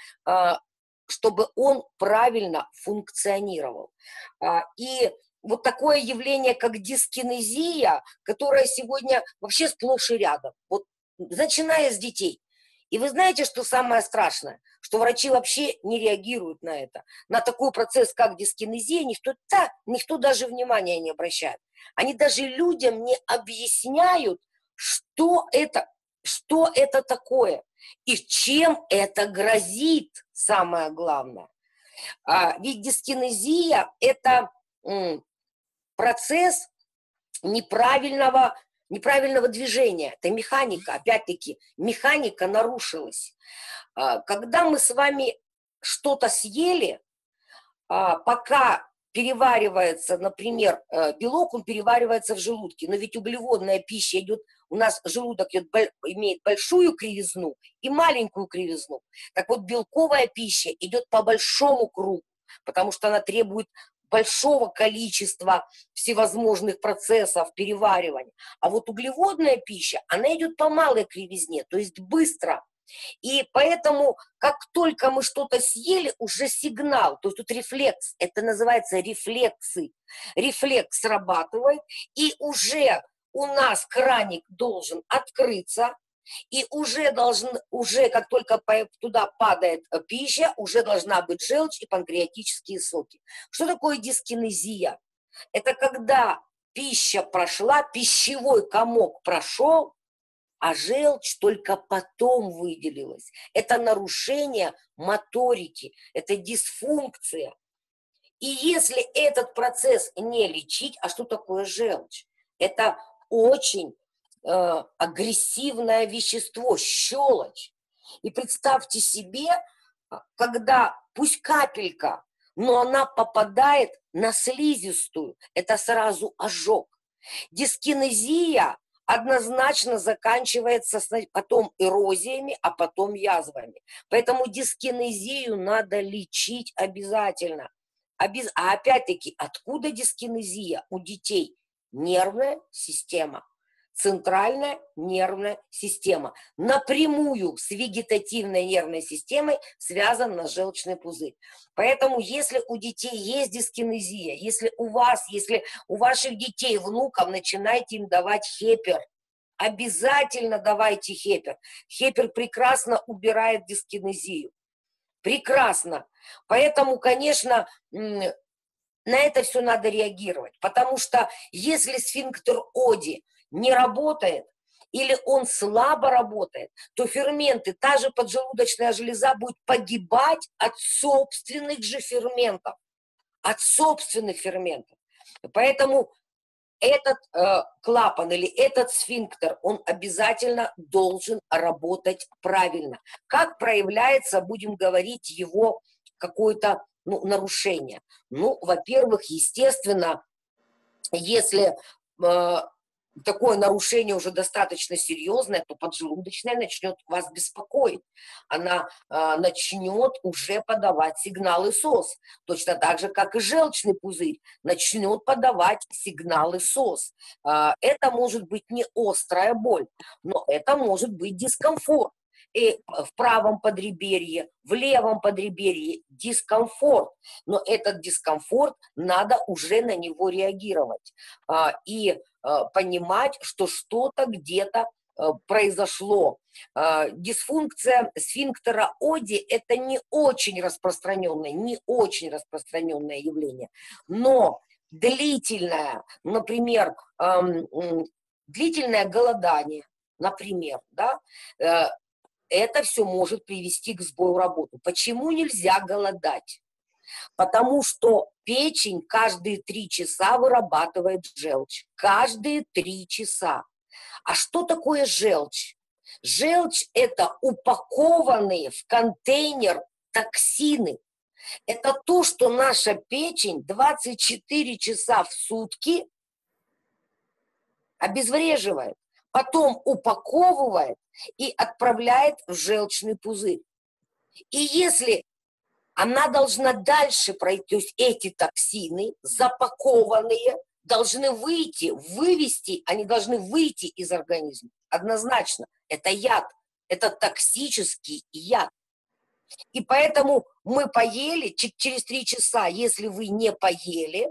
чтобы он правильно функционировал. И вот такое явление, как дискинезия, которое сегодня вообще сплошь и рядом, вот начиная с детей. И вы знаете, что самое страшное? Что врачи вообще не реагируют на это. На такой процесс, как дискинезия, никто, да, никто даже внимания не обращает. Они даже людям не объясняют, что это, что это такое и чем это грозит, самое главное. А, ведь дискинезия – это м, процесс неправильного, неправильного движения. Это механика. Опять-таки, механика нарушилась. А, когда мы с вами что-то съели, а, пока переваривается, например, белок, он переваривается в желудке. Но ведь углеводная пища идет, у нас желудок идет, имеет большую кривизну и маленькую кривизну. Так вот, белковая пища идет по большому кругу, потому что она требует большого количества всевозможных процессов переваривания. А вот углеводная пища, она идет по малой кривизне, то есть быстро. И поэтому, как только мы что-то съели, уже сигнал, то есть тут рефлекс, это называется рефлексы. Рефлекс срабатывает, и уже у нас краник должен открыться, и уже, должен, уже как только туда падает пища, уже должна быть желчь и панкреатические соки. Что такое дискинезия? Это когда пища прошла, пищевой комок прошел, а желчь только потом выделилась. Это нарушение моторики, это дисфункция. И если этот процесс не лечить, а что такое желчь? Это очень э, агрессивное вещество, щелочь. И представьте себе, когда пусть капелька, но она попадает на слизистую, это сразу ожог. Дискинезия однозначно заканчивается потом эрозиями, а потом язвами. Поэтому дискинезию надо лечить обязательно. А опять-таки, откуда дискинезия у детей? Нервная система, центральная нервная система. Напрямую с вегетативной нервной системой связан наш желчный пузырь. Поэтому, если у детей есть дискинезия, если у вас, если у ваших детей, внуков, начинайте им давать хепер. Обязательно давайте хепер. Хепер прекрасно убирает дискинезию. Прекрасно. Поэтому, конечно, на это все надо реагировать. Потому что если сфинктер Оди не работает, или он слабо работает, то ферменты, та же поджелудочная железа будет погибать от собственных же ферментов. От собственных ферментов. Поэтому этот э, клапан или этот сфинктер, он обязательно должен работать правильно. Как проявляется, будем говорить, его какое-то ну, нарушение? Ну, во-первых, естественно, если э, такое нарушение уже достаточно серьезное, то поджелудочная начнет вас беспокоить. Она э, начнет уже подавать сигналы СОС. Точно так же, как и желчный пузырь начнет подавать сигналы СОС. Э, это может быть не острая боль, но это может быть дискомфорт. И в правом подреберье, в левом подреберье дискомфорт. Но этот дискомфорт, надо уже на него реагировать. А, и а, понимать, что что-то где-то а, произошло. А, дисфункция сфинктера Оди – это не очень распространенное, не очень распространенное явление. Но длительное, например, эм, длительное голодание, например, да, э, это все может привести к сбою работы. Почему нельзя голодать? Потому что печень каждые три часа вырабатывает желчь. Каждые три часа. А что такое желчь? Желчь – это упакованные в контейнер токсины. Это то, что наша печень двадцать четыре часа в сутки обезвреживает. Потом упаковывает и отправляет в желчный пузырь. И если она должна дальше пройти, то есть эти токсины, запакованные, должны выйти, вывести, они должны выйти из организма. Однозначно, это яд, это токсический яд. И поэтому мы поели, через три часа, если вы не поели,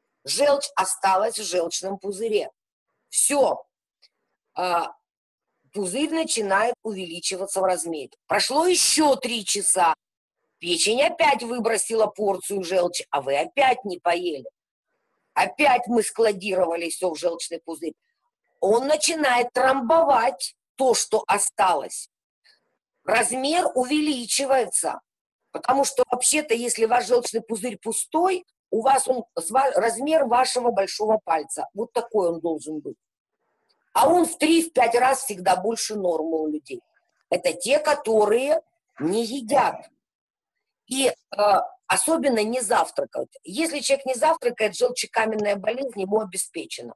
желчь осталась в желчном пузыре. Все. пузырь начинает увеличиваться в размере. Прошло еще три часа. Печень опять выбросила порцию желчи, а вы опять не поели. Опять мы складировали все в желчный пузырь. Он начинает тромбовать то, что осталось. Размер увеличивается. Потому что вообще-то, если ваш желчный пузырь пустой, у вас он размер вашего большого пальца. Вот такой он должен быть. А он в три-пять раз всегда больше нормы у людей. Это те, которые не едят. И э, особенно не завтракают. Если человек не завтракает, желчекаменная болезнь ему обеспечена.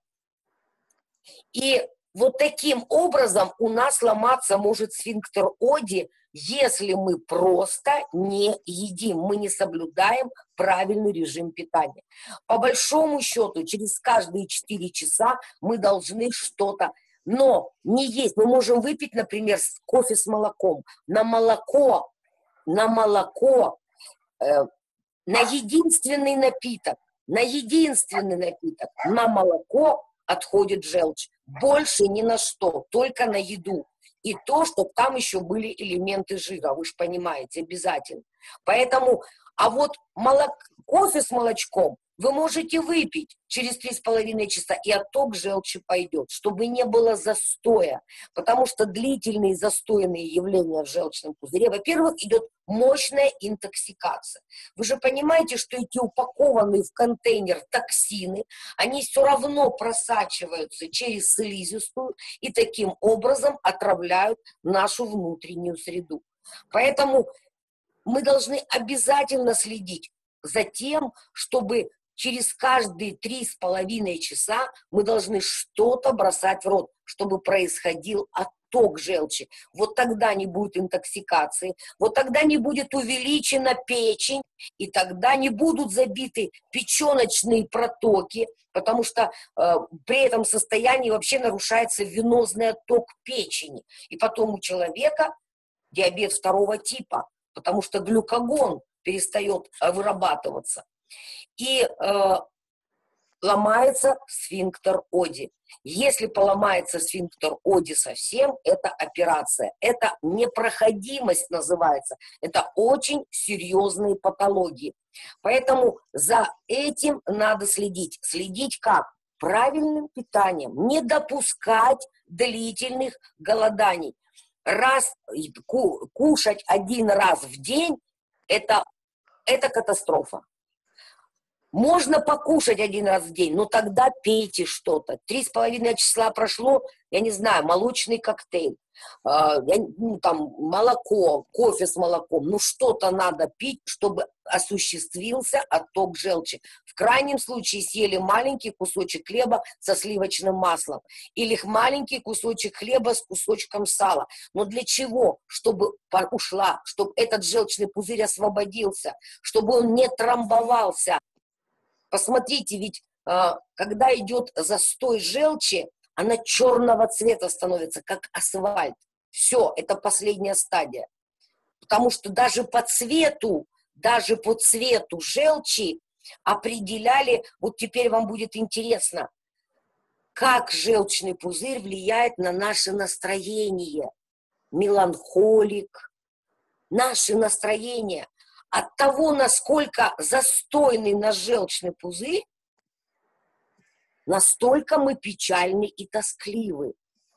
И вот таким образом у нас ломаться может сфинктер Оди, если мы просто не едим, мы не соблюдаем правильный режим питания. По большому счету, через каждые четыре часа мы должны что-то, но не есть. Мы можем выпить, например, кофе с молоком. На молоко, на молоко, э, на единственный напиток, на единственный напиток, на молоко отходит желчь. Больше ни на что, только на еду. И то, чтобы там еще были элементы жира, вы же понимаете, обязательно. Поэтому, а вот молок, кофе с молочком вы можете выпить через три с половиной часа, и отток желчи пойдет, чтобы не было застоя. Потому что длительные застойные явления в желчном пузыре, во-первых, идет мощная интоксикация. Вы же понимаете, что эти упакованные в контейнер токсины, они все равно просачиваются через слизистую и таким образом отравляют нашу внутреннюю среду. Поэтому мы должны обязательно следить за тем, чтобы через каждые три с половиной часа мы должны что-то бросать в рот, чтобы происходил отток желчи. Вот тогда не будет интоксикации, вот тогда не будет увеличена печень, и тогда не будут забиты печеночные протоки, потому что э, при этом состоянии вообще нарушается венозный отток печени. И потом у человека диабет второго типа, потому что глюкагон перестает вырабатываться. И э, ломается сфинктер Оди. Если поломается сфинктер Оди совсем, это операция. Это непроходимость называется. Это очень серьезные патологии. Поэтому за этим надо следить. Следить как? Правильным питанием. Не допускать длительных голоданий. Раз, кушать один раз в день – это, это катастрофа. Можно покушать один раз в день, но тогда пейте что-то. Три с половиной часа прошло, я не знаю, молочный коктейль, э, ну, там, молоко, кофе с молоком. Ну, что-то надо пить, чтобы осуществился отток желчи. В крайнем случае съели маленький кусочек хлеба со сливочным маслом или маленький кусочек хлеба с кусочком сала. Но для чего? Чтобы ушла, чтобы этот желчный пузырь освободился, чтобы он не тромбовался. Посмотрите, ведь э, когда идет застой желчи, она черного цвета становится, как асфальт. Все, это последняя стадия. Потому что даже по цвету, даже по цвету желчи определяли, вот теперь вам будет интересно, как желчный пузырь влияет на наше настроение. Меланхолик, наше настроение. От того, насколько застойный наш желчный пузырь, настолько мы печальны и тоскливы.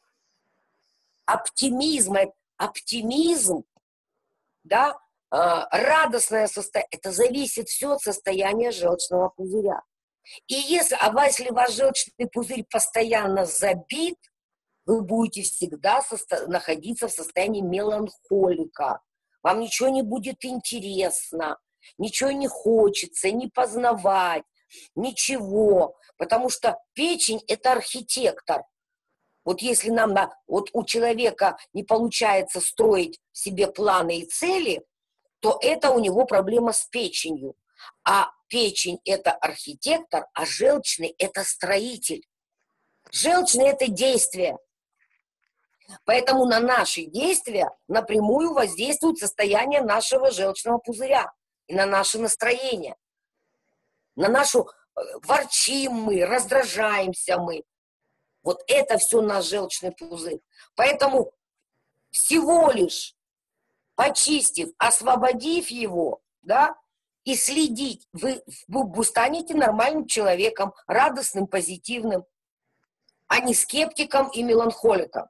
Оптимизм, оптимизм, да, радостное состояние, это зависит все от состояния желчного пузыря. И если, а если ваш желчный пузырь постоянно забит, вы будете всегда состо- находиться в состоянии меланхолика. Вам ничего не будет интересно, ничего не хочется, не познавать, ничего. Потому что печень – это архитектор. Вот если нам, на, вот у человека не получается строить себе планы и цели, то это у него проблема с печенью. А печень – это архитектор, а желчный – это строитель. Желчный – это действие. Поэтому на наши действия напрямую воздействует состояние нашего желчного пузыря и на наше настроение. На нашу... Ворчим мы, раздражаемся мы. Вот это все наш желчный пузырь. Поэтому всего лишь почистив, освободив его, да, и следить, вы, вы, вы станете нормальным человеком, радостным, позитивным, а не скептиком и меланхоликом.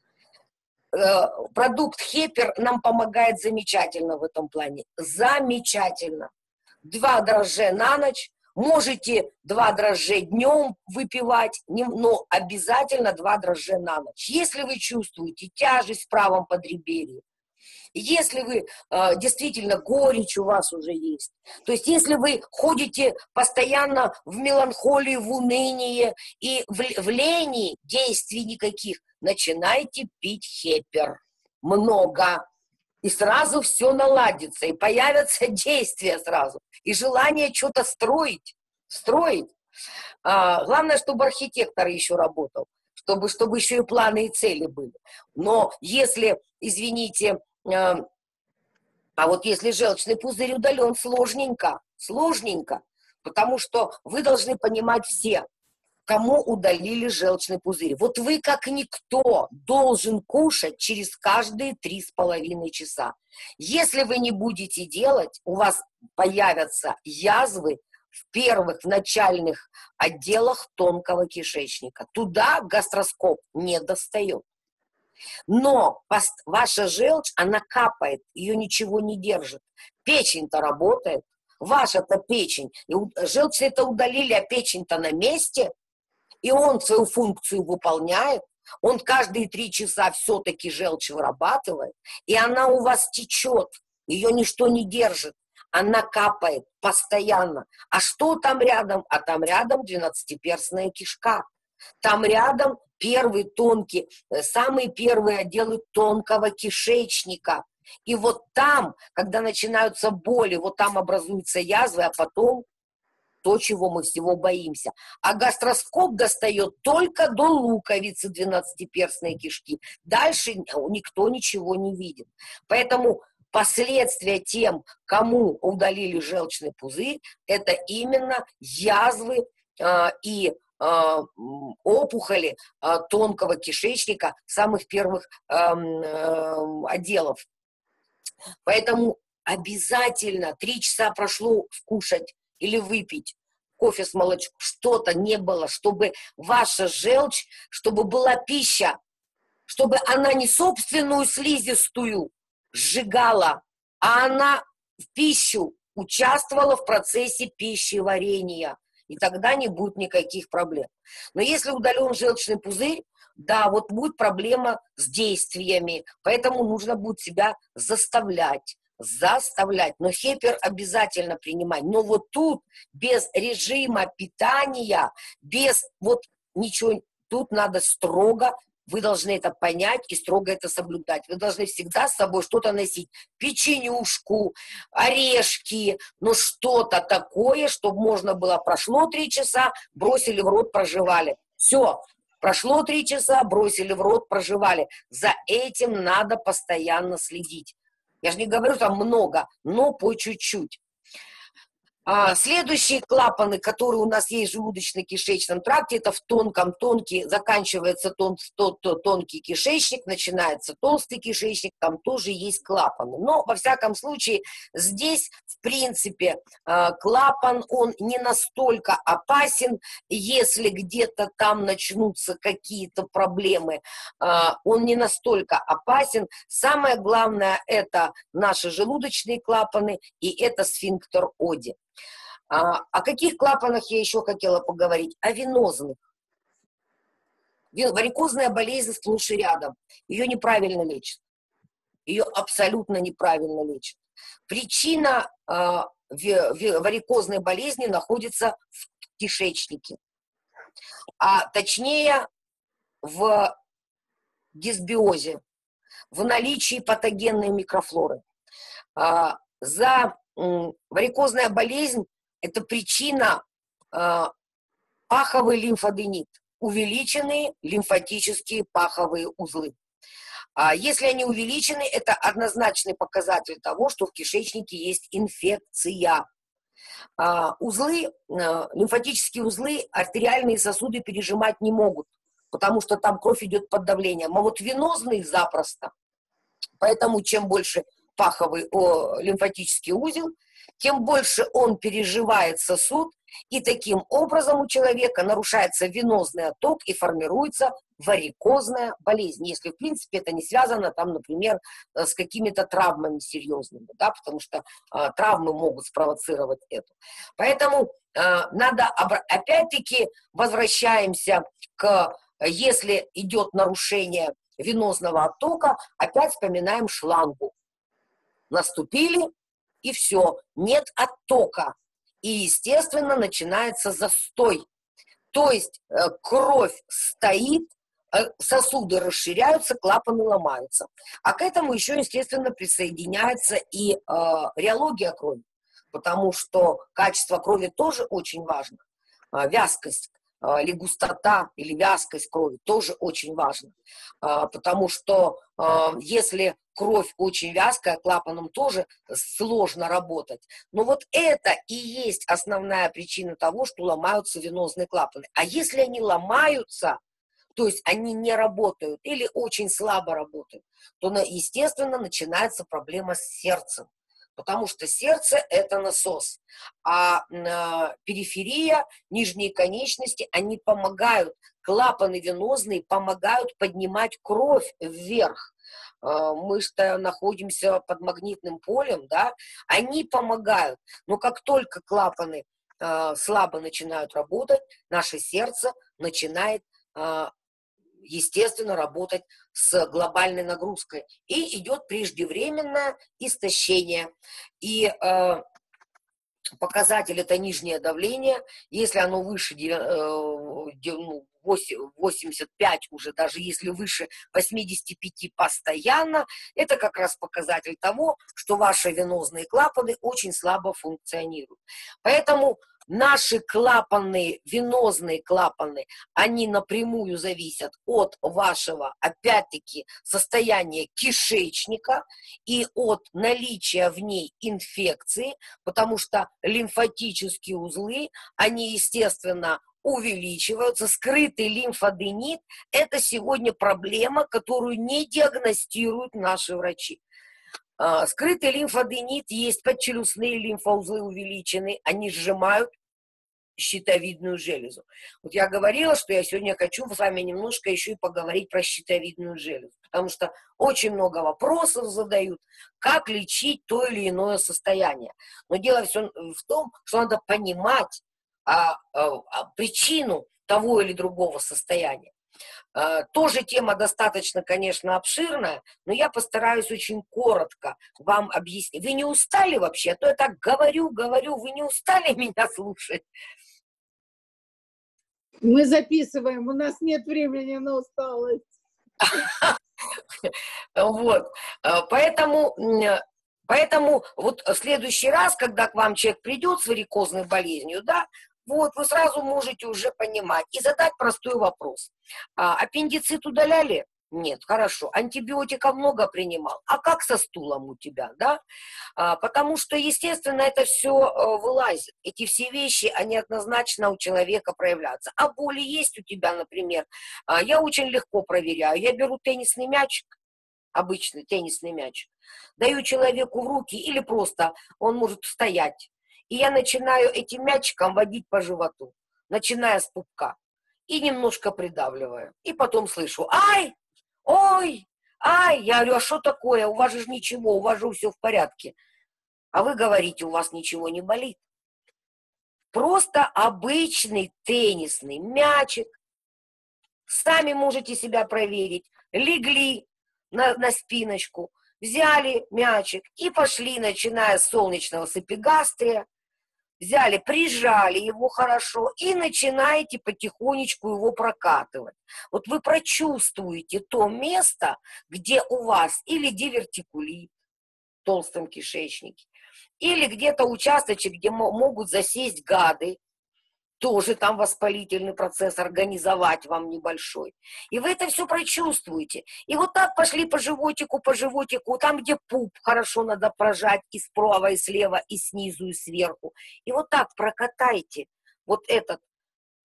Э, продукт Хепер нам помогает замечательно в этом плане. Замечательно. Два дрожжа на ночь. Можете два дрожжа днем выпивать, но обязательно два дрожжа на ночь. Если вы чувствуете тяжесть в правом подреберье, если вы э, действительно горечь у вас уже есть, то есть если вы ходите постоянно в меланхолии, в унынии и в, в лени, действий никаких, начинайте пить Хепер. Много. И сразу все наладится, и появятся действия сразу, и желание что-то строить, строить. А, главное, чтобы архитектор еще работал, чтобы, чтобы еще и планы и цели были. Но если, извините, а, а вот если желчный пузырь удален, сложненько, сложненько, потому что вы должны понимать все, кому удалили желчный пузырь. Вот вы, как никто, должен кушать через каждые три с половиной часа. Если вы не будете делать, у вас появятся язвы в первых, в начальных отделах тонкого кишечника. Туда гастроскоп не достает. Но ваша желчь, она капает, ее ничего не держит. Печень-то работает, ваша-то печень. И желчь-то удалили, а печень-то на месте. И он свою функцию выполняет, он каждые три часа все-таки желчь вырабатывает, и она у вас течет, ее ничто не держит, она капает постоянно. А что там рядом? А там рядом двенадцатиперстная кишка, там рядом первый тонкий, самые первые отделы тонкого кишечника. И вот там, когда начинаются боли, вот там образуются язвы, а потом то, чего мы всего боимся. А гастроскоп достает только до луковицы двенадцатиперстной кишки. Дальше никто ничего не видит. Поэтому последствия тем, кому удалили желчный пузырь, это именно язвы э, и э, опухоли э, тонкого кишечника, самых первых э, э, отделов. Поэтому обязательно три часа прошло скушать или выпить кофе с молочком, что-то не было, чтобы ваша желчь, чтобы была пища, чтобы она не собственную слизистую сжигала, а она в пищу участвовала в процессе пищеварения, и тогда не будет никаких проблем. Но если удален желчный пузырь, да, вот будет проблема с действиями, поэтому нужно будет себя заставлять. Заставлять, но Хепер обязательно принимать. Но вот тут без режима питания, без вот ничего, тут надо строго, вы должны это понять и строго это соблюдать. Вы должны всегда с собой что-то носить, печенюшку, орешки, ну что-то такое, чтобы можно было, прошло три часа, бросили в рот, прожевали. Все, прошло три часа, бросили в рот, прожевали. За этим надо постоянно следить. Я же не говорю там много, но по чуть-чуть. А, следующие клапаны, которые у нас есть в желудочно-кишечном тракте, это в тонком, тонкий, заканчивается тон, тон, тон, тонкий кишечник, начинается толстый кишечник, там тоже есть клапаны. Но, во всяком случае, здесь, в принципе, клапан, он не настолько опасен, если где-то там начнутся какие-то проблемы, он не настолько опасен. Самое главное, это наши желудочные клапаны и это сфинктер Оди. А, о каких клапанах я еще хотела поговорить? О венозных. Варикозная болезнь сплошь и рядом. Ее неправильно лечат. Ее абсолютно неправильно лечат. Причина э, варикозной болезни находится в кишечнике. А точнее в дисбиозе, в наличии патогенной микрофлоры. Э, за э, варикозная болезнь это причина э, паховый лимфоденит, увеличенные лимфатические паховые узлы. А если они увеличены, это однозначный показатель того, что в кишечнике есть инфекция. А, узлы, а, лимфатические узлы артериальные сосуды пережимать не могут. потому что там кровь идет под давлением. А вот венозный запросто. Поэтому чем больше паховый о, лимфатический узел, тем больше он переживает сосуд, и таким образом у человека нарушается венозный отток и формируется варикозная болезнь, если, в принципе, это не связано, там, например, с какими-то травмами серьезными, да, потому что а, травмы могут спровоцировать это. Поэтому а, надо, опять-таки, возвращаемся к, если идет нарушение венозного оттока, опять вспоминаем шлангу. Наступили, и все, нет оттока. И, естественно, начинается застой. То есть э, кровь стоит, э, сосуды расширяются, клапаны ломаются. А к этому еще, естественно, присоединяется и э, реология крови, потому что качество крови тоже очень важно. Э, вязкость э, или густота, или вязкость крови тоже очень важно. Э, потому что э, если кровь очень вязкая, клапанам тоже сложно работать. Но вот это и есть основная причина того, что ломаются венозные клапаны. А если они ломаются, то есть они не работают или очень слабо работают, то, естественно, начинается проблема с сердцем. Потому что сердце – это насос, а э, периферия, нижние конечности, они помогают, клапаны венозные помогают поднимать кровь вверх. Мы что находимся под магнитным полем, да, они помогают. Но как только клапаны э, слабо начинают работать, наше сердце начинает, э, естественно, работать с глобальной нагрузкой. И идет преждевременное истощение. И э, показатель – это нижнее давление. Если оно выше восемьдесят пять уже, даже если выше восьмидесяти пяти постоянно, это как раз показатель того, что ваши венозные клапаны очень слабо функционируют. Поэтому наши клапаны, венозные клапаны, они напрямую зависят от вашего, опять-таки, состояния кишечника и от наличия в ней инфекции, потому что лимфатические узлы, они, естественно, увеличиваются. Скрытый лимфоденит – это сегодня проблема, которую не диагностируют наши врачи. Скрытый лимфоденит, есть подчелюстные лимфоузлы увеличены, они сжимают щитовидную железу. Вот я говорила, что я сегодня хочу с вами немножко еще и поговорить про щитовидную железу, потому что очень много вопросов задают, как лечить то или иное состояние. Но дело все в том, что надо понимать а, а, а, причину того или другого состояния. А, тоже тема достаточно, конечно, обширная, но я постараюсь очень коротко вам объяснить. Вы не устали вообще? А то я так говорю, говорю, вы не устали меня слушать? Мы записываем, у нас нет времени на усталость. Вот, поэтому, поэтому вот в следующий раз, когда к вам человек придет с варикозной болезнью, да, вот, вы сразу можете уже понимать и задать простой вопрос. А, аппендицит удаляли? Нет, хорошо. Антибиотиков много принимал. А как со стулом у тебя, да? А, потому что, естественно, это все а, вылазит. Эти все вещи, они однозначно у человека проявляются. А боли есть у тебя, например? А, я очень легко проверяю. Я беру теннисный мячик, обычный теннисный мячик, даю человеку в руки или просто он может стоять. И я начинаю этим мячиком водить по животу, начиная с пупка. И немножко придавливаю. И потом слышу: ай! Ой, ай, я говорю, а что такое? У вас же ничего, у вас же все в порядке. А вы говорите, у вас ничего не болит. Просто обычный теннисный мячик. Сами можете себя проверить. Легли на, на спиночку, взяли мячик и пошли, начиная с солнечного с эпигастрия. Взяли, прижали его хорошо и начинаете потихонечку его прокатывать. Вот вы прочувствуете то место, где у вас или дивертикулит в толстом кишечнике, или где-то участочек, где могут засесть гады, тоже там воспалительный процесс организовать вам небольшой. И вы это все прочувствуете. И вот так пошли по животику, по животику, там, где пуп, хорошо надо прожать и справа, и слева, и снизу, и сверху. И вот так прокатайте вот этот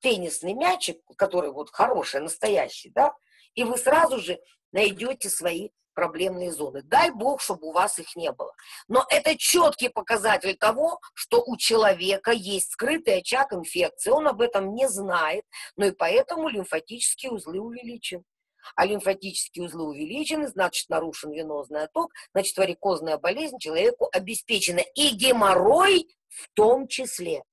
теннисный мячик, который вот хороший, настоящий, да, и вы сразу же найдете свои проблемные зоны. Дай бог, чтобы у вас их не было. Но это четкий показатель того, что у человека есть скрытый очаг инфекции. Он об этом не знает, но и поэтому лимфатические узлы увеличены. А лимфатические узлы увеличены, значит, нарушен венозный отток, значит, варикозная болезнь человеку обеспечена. И геморрой в том числе.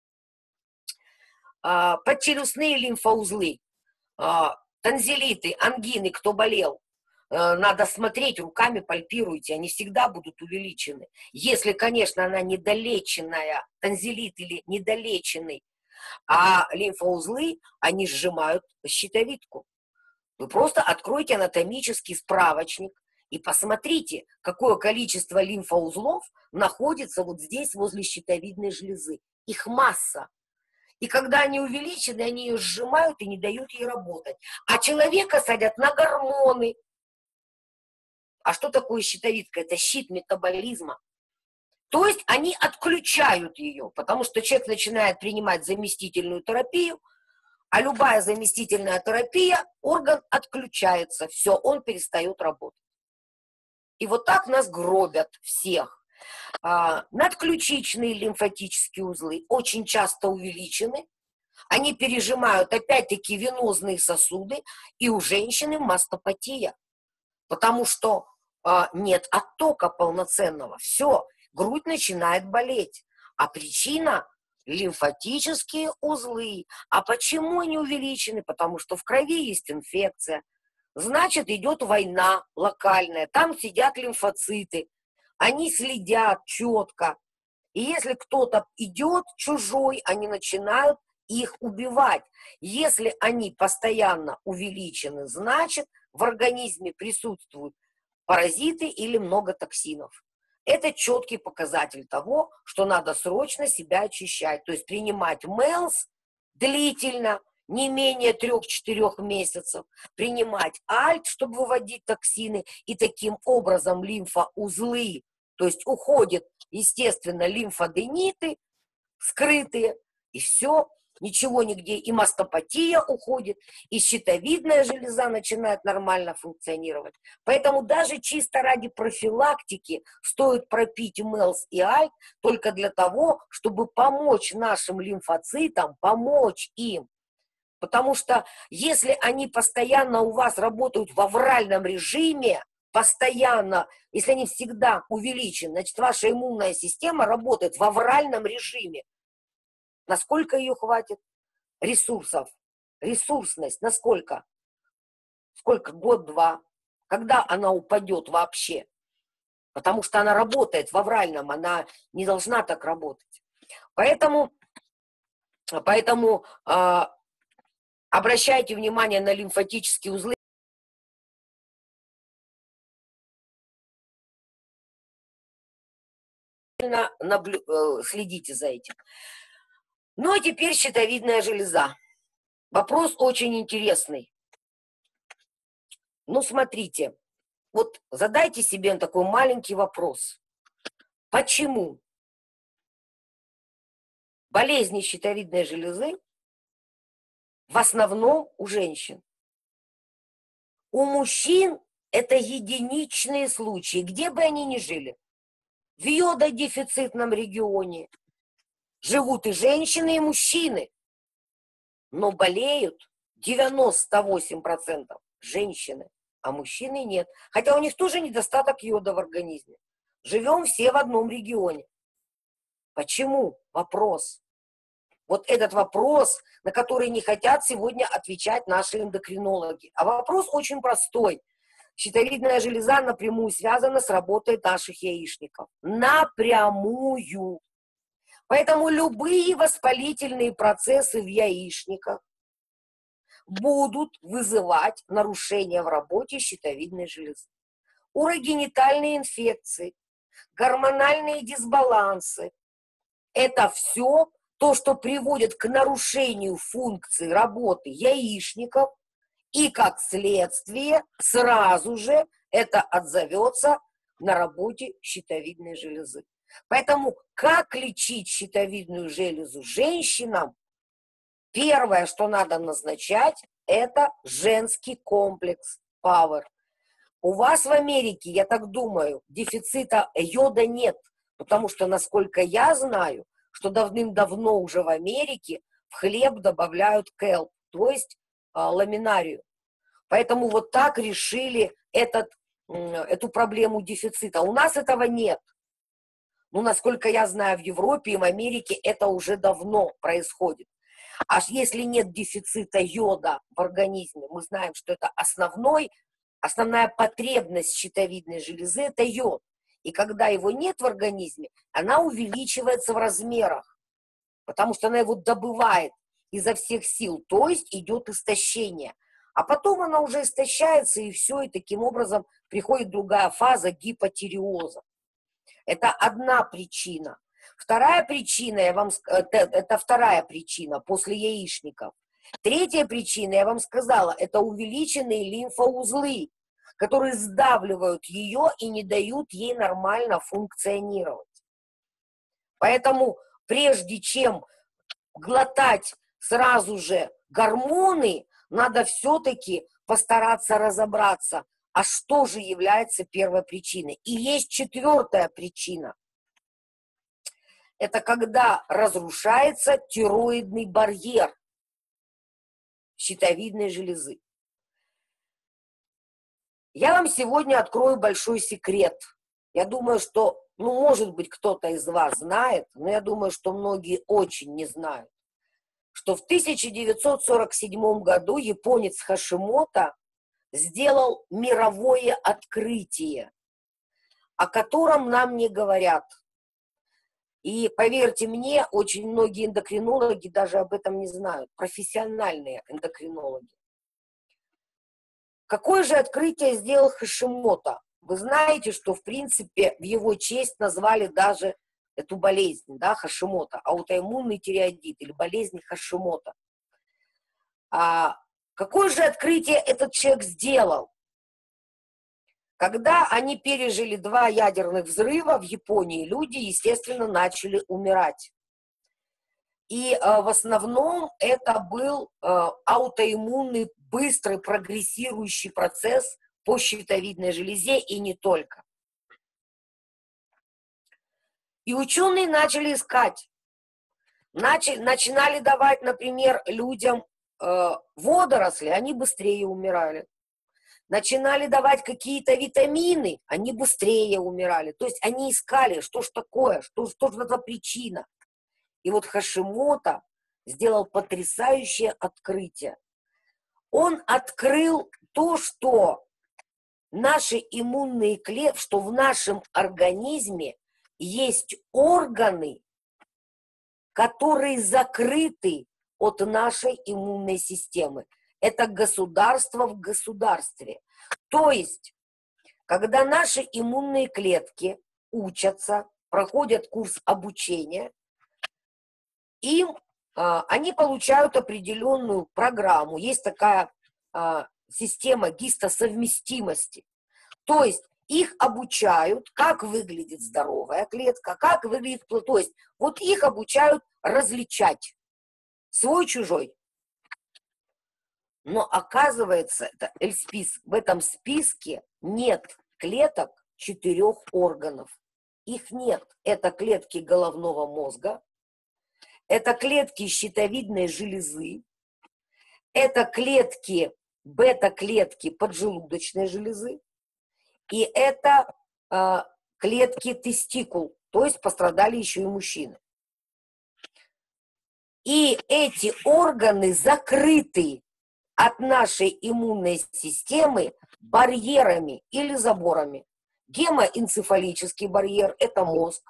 А, подчелюстные лимфоузлы, а, танзелиты, ангины, кто болел, надо смотреть, руками пальпируйте, они всегда будут увеличены. Если, конечно, она недолеченная, танзелит или недолеченный, а лимфоузлы, они сжимают щитовидку. Вы просто откройте анатомический справочник и посмотрите, какое количество лимфоузлов находится вот здесь, возле щитовидной железы. Их масса. И когда они увеличены, они ее сжимают и не дают ей работать. А человека садят на гормоны. А что такое щитовидка? Это щит метаболизма. То есть они отключают ее, потому что человек начинает принимать заместительную терапию, а любая заместительная терапия, орган отключается. Все, он перестает работать. И вот так нас гробят всех. А, надключичные лимфатические узлы очень часто увеличены. Они пережимают опять-таки венозные сосуды, и у женщины мастопатия. Потому что а, нет оттока полноценного. Все, грудь начинает болеть. А причина – лимфатические узлы. А почему они увеличены? Потому что в крови есть инфекция. Значит, идет война локальная. Там сидят лимфоциты. Они следят четко. И если кто-то идет чужой, они начинают их убивать. Если они постоянно увеличены, значит, в организме присутствуют паразиты или много токсинов. Это четкий показатель того, что надо срочно себя очищать. То есть принимать мэлс длительно, не менее трех-четырех месяцев, принимать альт, чтобы выводить токсины, и таким образом лимфоузлы, то есть уходят, естественно, лимфодениты скрытые, и все, ничего нигде, и мастопатия уходит, и щитовидная железа начинает нормально функционировать. Поэтому даже чисто ради профилактики стоит пропить мэлс и альт только для того, чтобы помочь нашим лимфоцитам, помочь им. Потому что если они постоянно у вас работают в авральном режиме, постоянно, если они всегда увеличены, значит, ваша иммунная система работает в авральном режиме. Насколько ее хватит? Ресурсов. Ресурсность. Насколько? Сколько? Год-два. Когда она упадет вообще? Потому что она работает в авральном, она не должна так работать. Поэтому, поэтому э, обращайте внимание на лимфатические узлы. Наблю... Следите за этим. Ну, а теперь щитовидная железа. Вопрос очень интересный. Ну, смотрите, вот задайте себе такой маленький вопрос. Почему болезни щитовидной железы в основном у женщин? У мужчин это единичные случаи, где бы они ни жили. В йододефицитном регионе живут и женщины, и мужчины, но болеют девяносто восемь процентов женщины, а мужчины нет. Хотя у них тоже недостаток йода в организме. Живем все в одном регионе. Почему? Вопрос. Вот этот вопрос, на который не хотят сегодня отвечать наши эндокринологи. А вопрос очень простой. Щитовидная железа напрямую связана с работой наших яичников. Напрямую. Поэтому любые воспалительные процессы в яичниках будут вызывать нарушения в работе щитовидной железы. Урогенитальные инфекции, гормональные дисбалансы – это все то, что приводит к нарушению функции работы яичников, и как следствие сразу же это отзовется на работе щитовидной железы. Поэтому как лечить щитовидную железу женщинам, первое, что надо назначать, это женский комплекс Power. У вас в Америке, я так думаю, дефицита йода нет, потому что, насколько я знаю, что давным-давно уже в Америке в хлеб добавляют келп, то есть а, ламинарию. Поэтому вот так решили этот, эту проблему дефицита. У нас этого нет. Ну, насколько я знаю, в Европе и в Америке это уже давно происходит. А если нет дефицита йода в организме, мы знаем, что это основной, основная потребность щитовидной железы – это йод. И когда его нет в организме, она увеличивается в размерах, потому что она его добывает изо всех сил, то есть идет истощение. А потом она уже истощается, и все, и таким образом приходит другая фаза гипотиреоза. Это одна причина. Вторая причина, я вам, это, это вторая причина после яичников. Третья причина, я вам сказала, это увеличенные лимфоузлы, которые сдавливают ее и не дают ей нормально функционировать. Поэтому прежде чем глотать сразу же гормоны, надо все-таки постараться разобраться, а что же является первой причиной. И есть четвертая причина. Это когда разрушается тироидный барьер щитовидной железы. Я вам сегодня открою большой секрет. Я думаю, что, ну, может быть, кто-то из вас знает, но я думаю, что многие очень не знают, что в тысяча девятьсот сорок седьмом году японец Хашимото сделал мировое открытие, о котором нам не говорят. И поверьте мне, очень многие эндокринологи даже об этом не знают, профессиональные эндокринологи. Какое же открытие сделал Хашимото? Вы знаете, что, в принципе, в его честь назвали даже эту болезнь, да, Хашимото, аутоиммунный тиреоидит или болезнь Хашимото. А какое же открытие этот человек сделал? Когда они пережили два ядерных взрыва в Японии, люди, естественно, начали умирать. И э, в основном это был э, аутоиммунный, быстрый, прогрессирующий процесс по щитовидной железе и не только. И ученые начали искать. Начали, начинали давать, например, людям э, водоросли, они быстрее умирали. Начинали давать какие-то витамины, они быстрее умирали. То есть они искали, что ж такое, что, что же это причина. И вот Хашимото сделал потрясающее открытие. Он открыл то, что наши иммунные клетки, что в нашем организме есть органы, которые закрыты от нашей иммунной системы. Это государство в государстве. То есть, когда наши иммунные клетки учатся, проходят курс обучения, им а, они получают определенную программу. Есть такая а, система гистосовместимости. То есть их обучают, как выглядит здоровая клетка, как выглядит... То есть вот их обучают различать свой-чужой. Но оказывается, это Эльспис, в этом списке нет клеток четырех органов. Их нет. Это клетки головного мозга, это клетки щитовидной железы, это клетки, бета-клетки поджелудочной железы, и это э, клетки тестикул, то есть пострадали еще и мужчины. И эти органы закрыты от нашей иммунной системы барьерами или заборами. Гемоэнцефалический барьер – это мозг.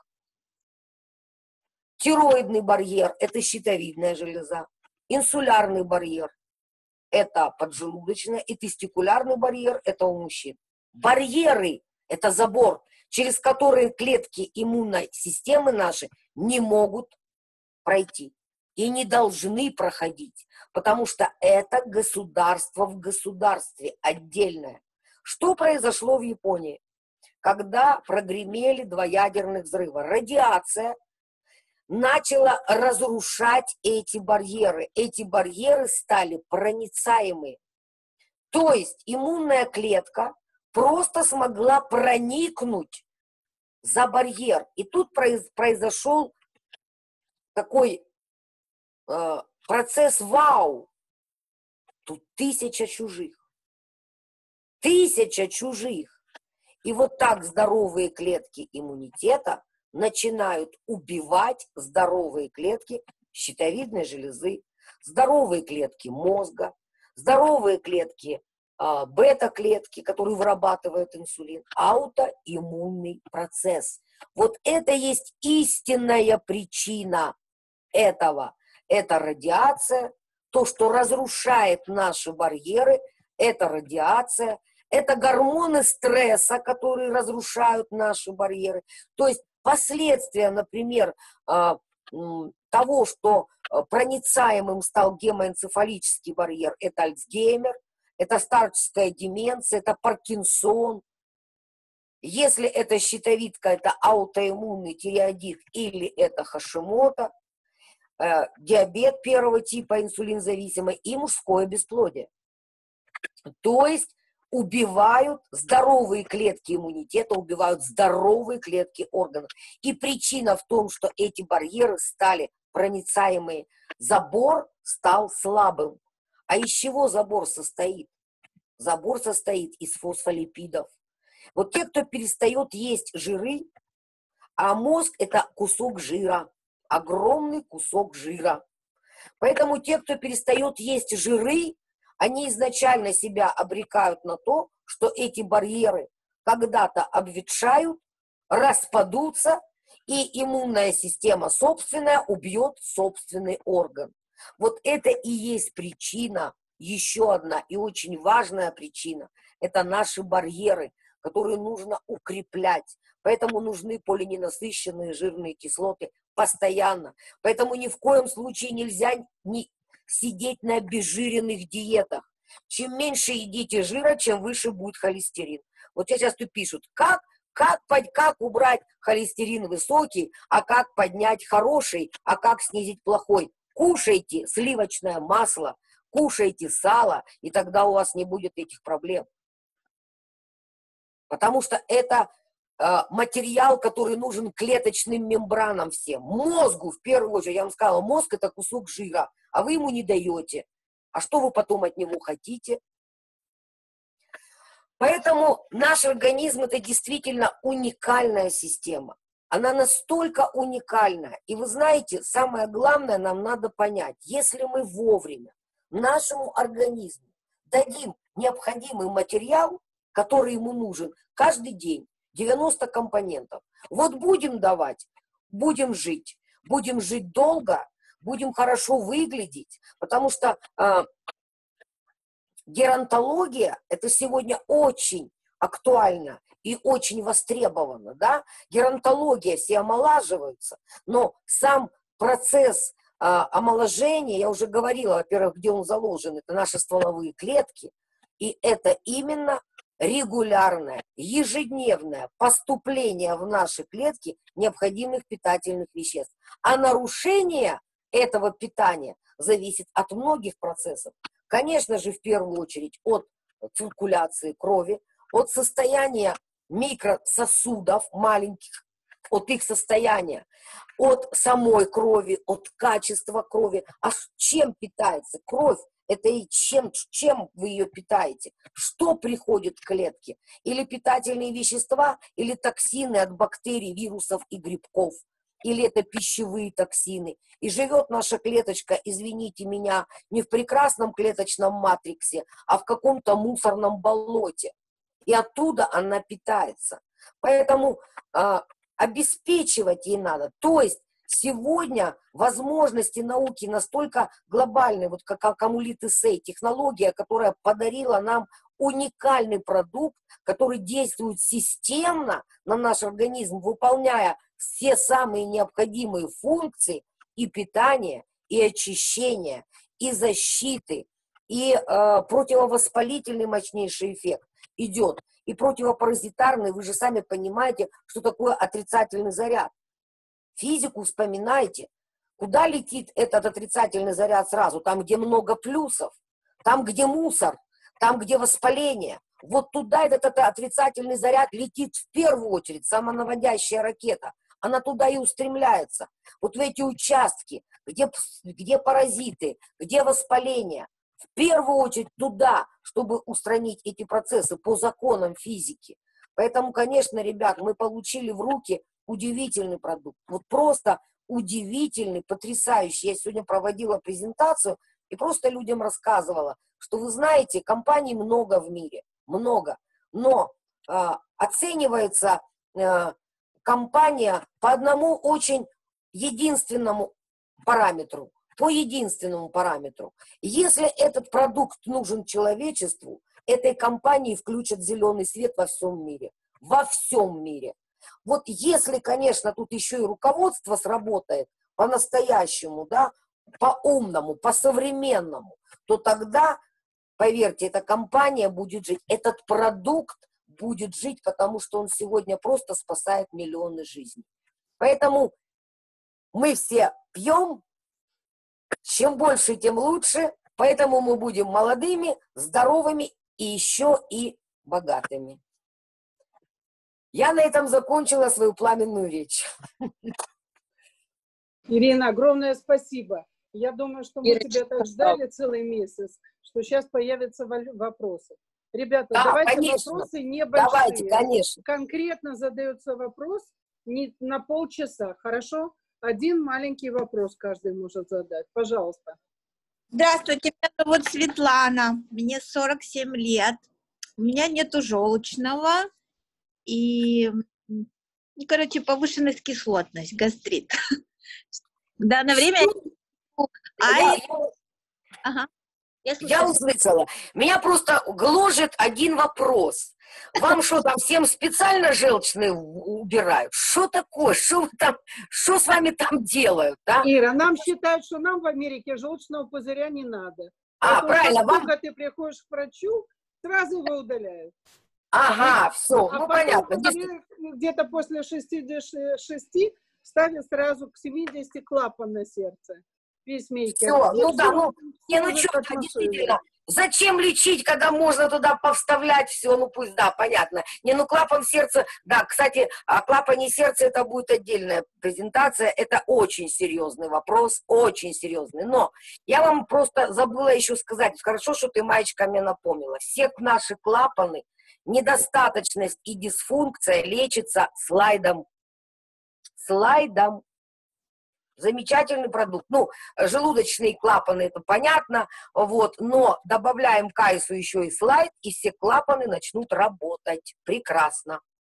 Тироидный барьер – это щитовидная железа. Инсулярный барьер – это поджелудочная. И тестикулярный барьер – это у мужчин. Барьеры – это забор, через который клетки иммунной системы наши не могут пройти. И не должны проходить, потому что это государство в государстве отдельное. Что произошло в Японии? Когда прогремели два ядерных взрыва, радиация начало разрушать эти барьеры. Эти барьеры стали проницаемые. То есть иммунная клетка просто смогла проникнуть за барьер. И тут произошел такой э, процесс вау. Тут тысяча чужих. Тысяча чужих. И вот так здоровые клетки иммунитета начинают убивать здоровые клетки щитовидной железы, здоровые клетки мозга, здоровые клетки, э, бета-клетки, которые вырабатывают инсулин, аутоиммунный процесс. Вот это есть истинная причина этого. Это радиация, то, что разрушает наши барьеры, это радиация, это гормоны стресса, которые разрушают наши барьеры. То есть последствия, например, того, что проницаемым стал гемоэнцефалический барьер, это Альцгеймер, это старческая деменция, это Паркинсон. Если это щитовидка, это аутоиммунный тиреоидит или это Хашимото, э, диабет первого типа, инсулинзависимый и мужское бесплодие. То есть убивают здоровые клетки иммунитета, убивают здоровые клетки органов. И причина в том, что эти барьеры стали проницаемые. Забор стал слабым. А из чего забор состоит? Забор состоит из фосфолипидов. Вот те, кто перестает есть жиры, а мозг – это кусок жира, огромный кусок жира. Поэтому те, кто перестает есть жиры, они изначально себя обрекают на то, что эти барьеры когда-то обветшают, распадутся, и иммунная система собственная убьет собственный орган. Вот это и есть причина, еще одна и очень важная причина – это наши барьеры, которые нужно укреплять. Поэтому нужны полиненасыщенные жирные кислоты постоянно. Поэтому ни в коем случае нельзя не сидеть на обезжиренных диетах. Чем меньше едите жира, чем выше будет холестерин. Вот сейчас часто пишут, как, как, как убрать холестерин высокий, а как поднять хороший, а как снизить плохой. Кушайте сливочное масло, кушайте сало, и тогда у вас не будет этих проблем. Потому что это э, материал, который нужен клеточным мембранам всем. Мозгу, в первую очередь, я вам сказала, мозг – это кусок жира, а вы ему не даете. А что вы потом от него хотите? Поэтому наш организм – это действительно уникальная система. Она настолько уникальна. И вы знаете, самое главное нам надо понять, если мы вовремя нашему организму дадим необходимый материал, который ему нужен каждый день, девяносто компонентов. Вот будем давать, будем жить. Будем жить долго, будем хорошо выглядеть, потому что э, геронтология – это сегодня очень актуально и очень востребовано. Да? Геронтология, все омолаживаются, но сам процесс э, омоложения, я уже говорила, во-первых, где он заложен, это наши стволовые клетки, и это именно регулярное, ежедневное поступление в наши клетки необходимых питательных веществ. А нарушение этого питания зависит от многих процессов. Конечно же, в первую очередь от циркуляции крови, от состояния микрососудов маленьких, от их состояния, от самой крови, от качества крови. А чем питается кровь? Это и чем, чем вы ее питаете? Что приходит в клетки? Или питательные вещества, или токсины от бактерий, вирусов и грибков? Или это пищевые токсины? И живет наша клеточка, извините меня, не в прекрасном клеточном матриксе, а в каком-то мусорном болоте. И оттуда она питается. Поэтому э, обеспечивать ей надо. То есть сегодня возможности науки настолько глобальны, вот как Акамулит Эссей, технология, которая подарила нам уникальный продукт, который действует системно на наш организм, выполняя все самые необходимые функции и питания, и очищения, и защиты, и э, противовоспалительный мощнейший эффект идет, и противопаразитарный, вы же сами понимаете, что такое отрицательный заряд. Физику вспоминайте. Куда летит этот отрицательный заряд сразу? Там, где много плюсов, там, где мусор, там, где воспаление. Вот туда этот, этот отрицательный заряд летит в первую очередь, самонаводящая ракета. Она туда и устремляется. Вот в эти участки, где, где паразиты, где воспаление. В первую очередь туда, чтобы устранить эти процессы по законам физики. Поэтому, конечно, ребят, мы получили в руки удивительный продукт. Вот просто удивительный, потрясающий. Я сегодня проводила презентацию и просто людям рассказывала, что вы знаете, компаний много в мире, много. Но э, оценивается э, компания по одному очень единственному параметру. По единственному параметру. Если этот продукт нужен человечеству, этой компании включат зеленый свет во всем мире. Во всем мире. Вот если, конечно, тут еще и руководство сработает по-настоящему, да, по-умному, по-современному, то тогда, поверьте, эта компания будет жить, этот продукт будет жить, потому что он сегодня просто спасает миллионы жизней. Поэтому мы все пьем, чем больше, тем лучше, поэтому мы будем молодыми, здоровыми и еще и богатыми. Я на этом закончила свою пламенную речь. Ирина, огромное спасибо. Я думаю, что мы тебя так ждали целый месяц, что сейчас появятся вопросы. Ребята, да, давайте конечно. вопросы небольшие. Давайте, конечно. Конкретно задается вопрос не на полчаса, хорошо? Один маленький вопрос каждый может задать. Пожалуйста. Здравствуйте, меня зовут Светлана, мне сорок семь лет, у меня нету желчного и, и короче, повышенная кислотность, гастрит. В данное время... Я, я, ага. я, я услышала. Меня просто гложет один вопрос. Вам что, там всем специально желчные убирают? Что такое? Что там, что с вами там делают? А? Ира, нам считают, что нам в Америке желчного пузыря не надо. А, Потому правильно. Как вам... ты приходишь к врачу, сразу его удаляют. Ага, все, а ну понятно. Где-то после шестидесяти шести ставят сразу к семидесяти клапан на сердце. Пейсмейкер. Все, ну да, ну, не, ну что, действительно, зачем лечить, когда можно туда повставлять все, ну пусть, да, понятно. Не, ну клапан сердца, да, кстати, о клапане сердца это будет отдельная презентация, это очень серьезный вопрос, очень серьезный. Но я вам просто забыла еще сказать, хорошо, что ты, Маечка, мне напомнила, все наши клапаны, недостаточность и дисфункция лечится слайдом. Слайдом. Замечательный продукт. Ну, желудочные клапаны, это понятно, вот, но добавляем к айсу еще и слайд, и все клапаны начнут работать. Прекрасно.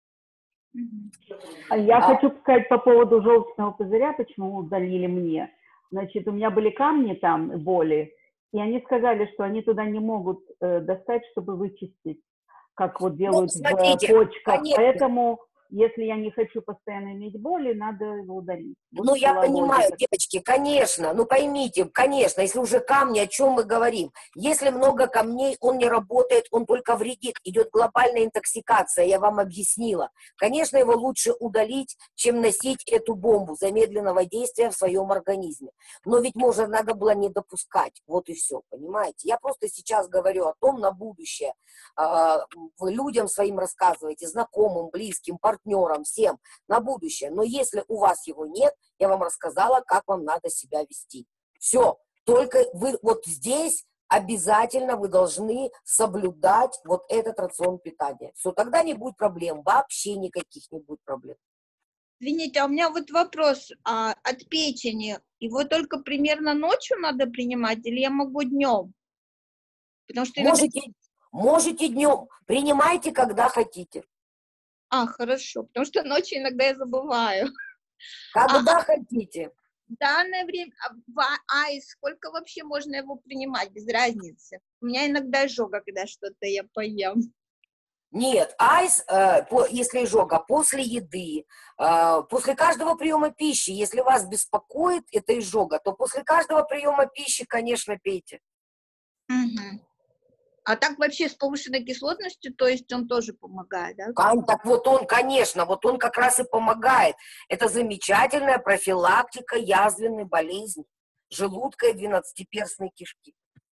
Я а. хочу сказать по поводу желчного пузыря, почему удалили мне. Значит, у меня были камни там, боли, и они сказали, что они туда не могут э, достать, чтобы вычистить, как вот делают ну, смотрите, в почках. Конечно. Поэтому... Если я не хочу постоянно иметь боли, надо его удалить. Ну, я понимаю, девочки, конечно, ну поймите, конечно, если уже камни, о чем мы говорим. Если много камней, он не работает, он только вредит, идет глобальная интоксикация, я вам объяснила. Конечно, его лучше удалить, чем носить эту бомбу замедленного действия в своем организме. Но ведь можно, надо было не допускать, вот и все, понимаете? Я просто сейчас говорю о том на будущее. Вы людям своим рассказываете, знакомым, близким, партнерам, всем на будущее. Но если у вас его нет, я вам рассказала, как вам надо себя вести. Все. Только вы вот здесь обязательно вы должны соблюдать вот этот рацион питания. Все, тогда не будет проблем. Вообще никаких не будет проблем. Извините, а у меня вот вопрос а, от печени. Его только примерно ночью надо принимать или я могу днем? Потому что можете, иногда... можете днем. Принимайте, когда хотите. А, хорошо, потому что ночью иногда я забываю. Когда а, хотите. В данное время, а и сколько вообще можно его принимать, без разницы? У меня иногда изжога, когда что-то я поем. Нет, айс, э, по, если изжога, после еды, э, после каждого приема пищи, если вас беспокоит эта изжога, то после каждого приема пищи, конечно, пейте. Угу. А так вообще с повышенной кислотностью, то есть он тоже помогает, да? Кон- Так вот он, конечно, вот он как раз и помогает. Это замечательная профилактика язвенной болезни желудка и двенадцатиперстной кишки.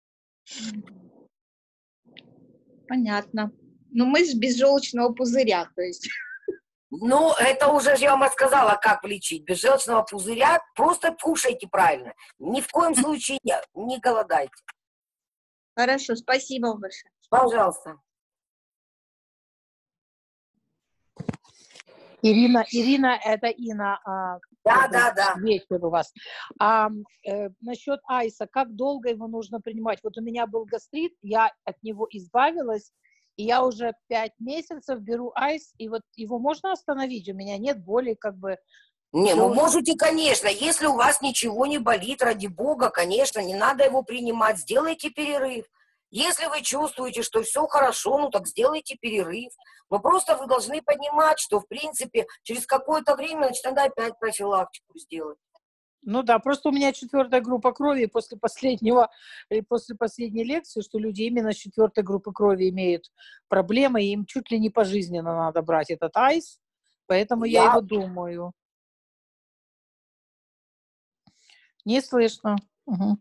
Понятно. Но мы с безжелчного пузыря, то есть. Ну, это уже я вам сказала, как лечить. Без желчного пузыря просто кушайте правильно. Ни в коем случае не, не голодайте. Хорошо, спасибо вам большое. Пожалуйста. Ирина, Ирина, это Инна. А, Да, да, да. Вечер у вас. А, э, насчет айса, как долго его нужно принимать? Вот у меня был гастрит, я от него избавилась, и я уже пять месяцев беру айс, и вот его можно остановить? У меня нет боли, как бы. Не, всё. ну можете, конечно, если у вас ничего не болит, ради бога, конечно, не надо его принимать, сделайте перерыв. Если вы чувствуете, что все хорошо, ну так сделайте перерыв. Но просто вы должны понимать, что, в принципе, через какое-то время, значит, надо опять профилактику сделать. Ну да, просто у меня четвертая группа крови, и после последнего, и после последней лекции, что люди именно с четвертой группы крови имеют проблемы, и им чуть ли не пожизненно надо брать этот айс, поэтому я, Я- его думаю. Не слышно. Мгм.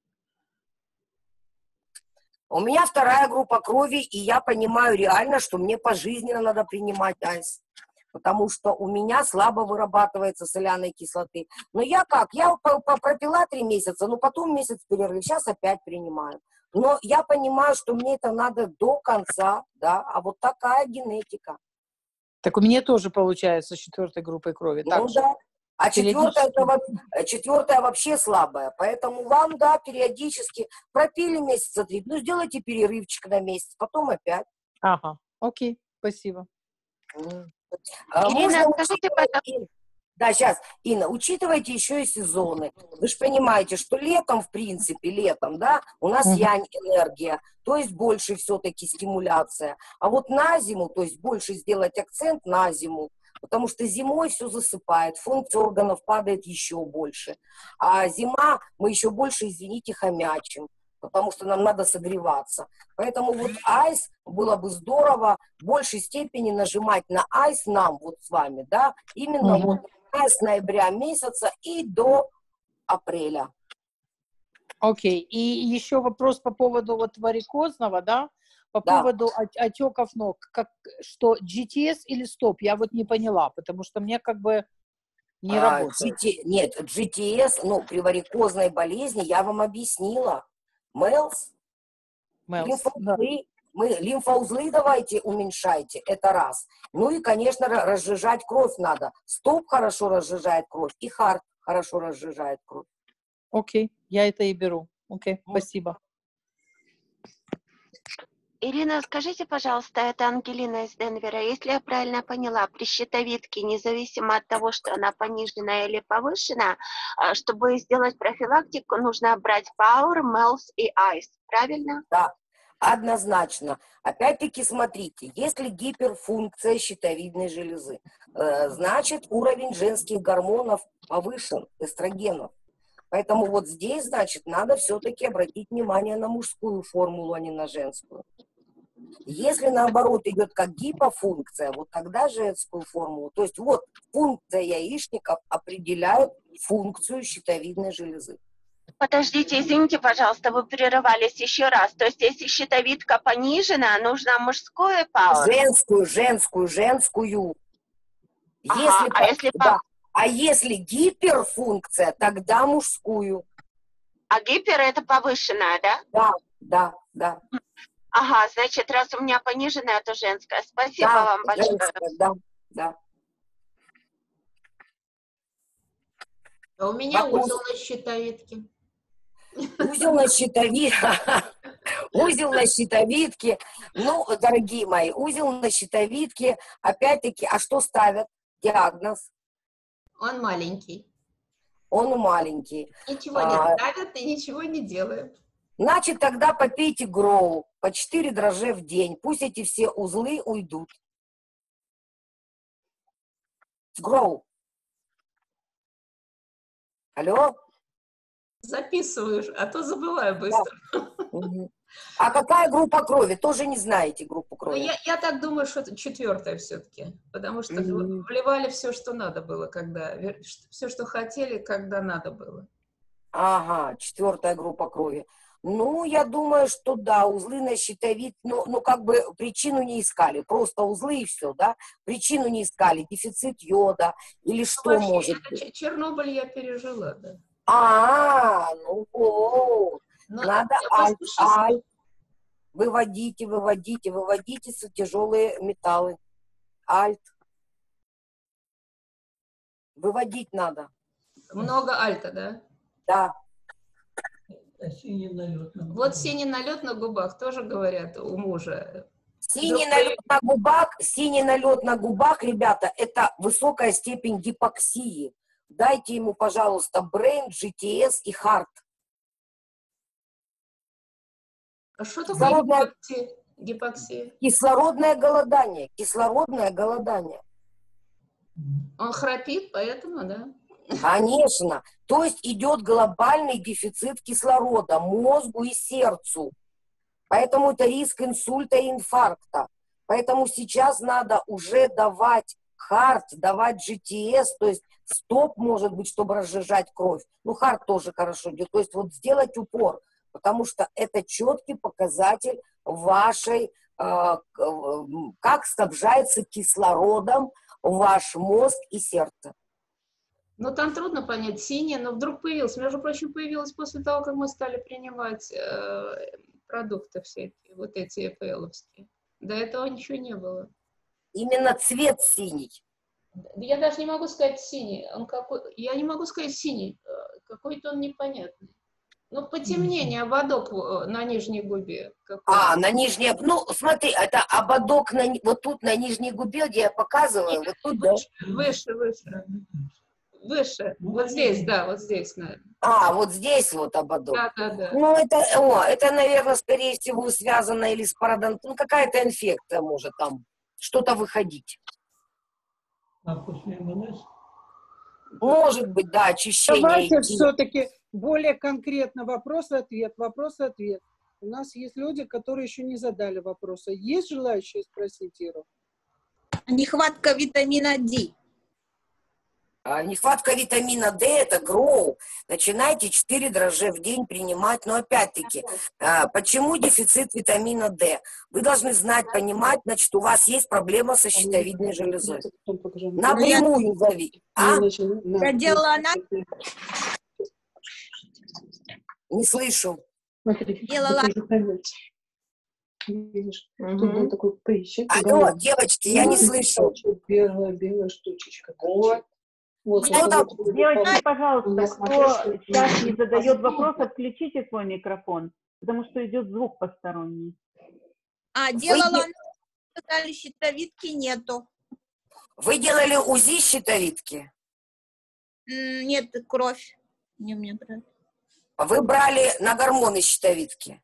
У меня вторая группа крови, и я понимаю реально, что мне пожизненно надо принимать айс. Потому что у меня слабо вырабатывается соляной кислоты. Но я как? Я по- по- пропила три месяца, но потом месяц перерыв, сейчас опять принимаю. Но я понимаю, что мне это надо до конца, да, а вот такая генетика. Так у меня тоже получается с четвертой группой крови. Ну Так же. да. А четвертая, это, Периодически. во- четвертая вообще слабая. Поэтому вам, да, периодически пропили месяца три. Ну, сделайте перерывчик на месяц, потом опять. Ага, окей, спасибо. М. А Ирина, можно скажите, учитывать и- Да, сейчас, Инна, учитывайте еще и сезоны. Вы же понимаете, что летом, в принципе, летом, да, у нас Мгм. янь-энергия, то есть больше все-таки стимуляция. А вот на зиму, то есть больше сделать акцент на зиму, потому что зимой все засыпает, функция органов падает еще больше. А зима мы еще больше, извините, хомячим, потому что нам надо согреваться. Поэтому вот айс было бы здорово в большей степени нажимать на айс нам, вот с вами, да, именно Мгм. вот с ноября месяца и до апреля. Окей, и еще вопрос по поводу вот варикозного, да, по Да. поводу от- отеков ног, как, что джи ти эс или стоп, я вот не поняла, потому что мне как бы не А, работает. джи ти Нет, джи ти эс, ну, при варикозной болезни, я вам объяснила. МЭЛС, Мэлс, да. лимфоузлы, мы, лимфоузлы давайте уменьшайте, это раз. Ну и, конечно, ра- разжижать кровь надо. Стоп хорошо разжижает кровь, и хард хорошо разжижает кровь. Окей, я это и беру. Окей, Вот. спасибо. Ирина, скажите, пожалуйста, это Ангелина из Денвера. Если я правильно поняла, при щитовидке, независимо от того, что она понижена или повышена, а, чтобы сделать профилактику, нужно брать Power, Мелс и Ice. Правильно? Да, однозначно. Опять-таки, смотрите, если гиперфункция щитовидной железы, э, значит, уровень женских гормонов повышен, эстрогенов. Поэтому вот здесь, значит, надо все-таки обратить внимание на мужскую формулу, а не на женскую. Если, наоборот, идет как гипофункция, вот тогда женскую формулу. То есть вот функция яичников определяет функцию щитовидной железы. Подождите, извините, пожалуйста, вы прерывались еще раз. То есть, если щитовидка понижена, нужно мужское Power? Женскую, женскую, женскую. Ага, Если, а по- если да. по- А если гиперфункция, тогда мужскую. А гипер это повышенная, да? Да, да, да. Ага, значит, раз у меня пониженная, то женская. Спасибо Да, вам большое. женская, да, да. А у меня Вопрос. узел на щитовидке. Узел на щитовидке. Узел на щитовидке. Ну, дорогие мои, узел на щитовидке, опять-таки, а что ставят? Диагноз. Он маленький. Он маленький. Ничего не А, ставят и ничего не делают. Значит, тогда попейте гроу по четыре дрожжа в день. Пусть эти все узлы уйдут. Гроу. Алло? Записываешь, а то забываю быстро. Мгм. А какая группа крови? Тоже не знаете группу Ну, крови? я, я так думаю, что это четвертая все-таки, потому что Мгм. вливали все, что надо было, когда, все, что хотели, когда надо было. Ага, четвертая группа крови. Ну, я думаю, что да, узлы на щитовид, ну, ну, как бы причину не искали, просто узлы и все, да? Причину не искали, дефицит йода или что Вообще, может это быть? Ч- Чернобыль я пережила, да. А, ну вот, Но надо я альт, послушаюсь, альт, выводите, выводите, выводите с- тяжелые металлы, альт, выводить надо, много альта, да? да. Синий налет на Вот синий налет на губах тоже говорят у мужа. Синий Вдруг налет на губах, синий налет на губах, ребята, это высокая степень гипоксии. Дайте ему, пожалуйста, Brain, джи ти эс и Heart. А что такое Кислородное, гипоксия? Гипоксия? кислородное голодание, кислородное голодание. Он храпит, поэтому, да? Конечно. То есть идет глобальный дефицит кислорода мозгу и сердцу. Поэтому это риск инсульта и инфаркта. Поэтому сейчас надо уже давать Heart, давать джи ти эс, то есть стоп, может быть, чтобы разжижать кровь. Ну, Heart тоже хорошо идет. То есть вот сделать упор, потому что это четкий показатель вашей, э, как снабжается кислородом ваш мозг и сердце. Ну, там трудно понять, синее, но вдруг появилось. Между прочим, появилось после того, как мы стали принимать э, продукты всякие, вот эти и пи эл-овские. До этого ничего не было. Именно цвет синий. Я даже не могу сказать синий. Он какой... Я не могу сказать синий. Какой-то он непонятный. Ну, потемнение, ободок на нижней губе. А, на нижней... Ну, смотри, это ободок на... вот тут на нижней губе, где я показываю. Вот тут, выше, да? выше, выше. Выше. Вот здесь, да, вот здесь, наверное. А, вот здесь вот ободок. Да, да, да. Ну, это, о, это, наверное, скорее всего, связано или с пародонтом. Ну, какая-то инфекция может там что-то выходить. А после эм эн эс? Может быть, да, очищение. Давайте идти. все-таки более конкретно вопрос-ответ, вопрос-ответ. У нас есть люди, которые еще не задали вопроса. Есть желающие спросить, Иру? Нехватка витамина D. А, Нехватка витамина D – это гроу. Начинайте четыре дрожжа в день принимать. Но опять-таки, а, почему дефицит витамина D? Вы должны знать, понимать, значит, у вас есть проблема со щитовидной железой. Напрямую зови. А? Я делала анализ. Не слышу. Делала. Видишь, Мгм. тут был такой прыщик. Алло, девочки, я не слышу. Белая, белая штучечка. Вот. Вот, Что вот, там? вот. Девочки, пожалуйста, Я кто смотрю, что- сейчас не задает вопрос, отключите свой микрофон, потому что идет звук посторонний. А, Вы делала де- анализ, сказали, щитовидки нету. Вы делали УЗИ щитовидки? М, Нет, кровь. Не мне брать. Вы брали на гормоны щитовидки?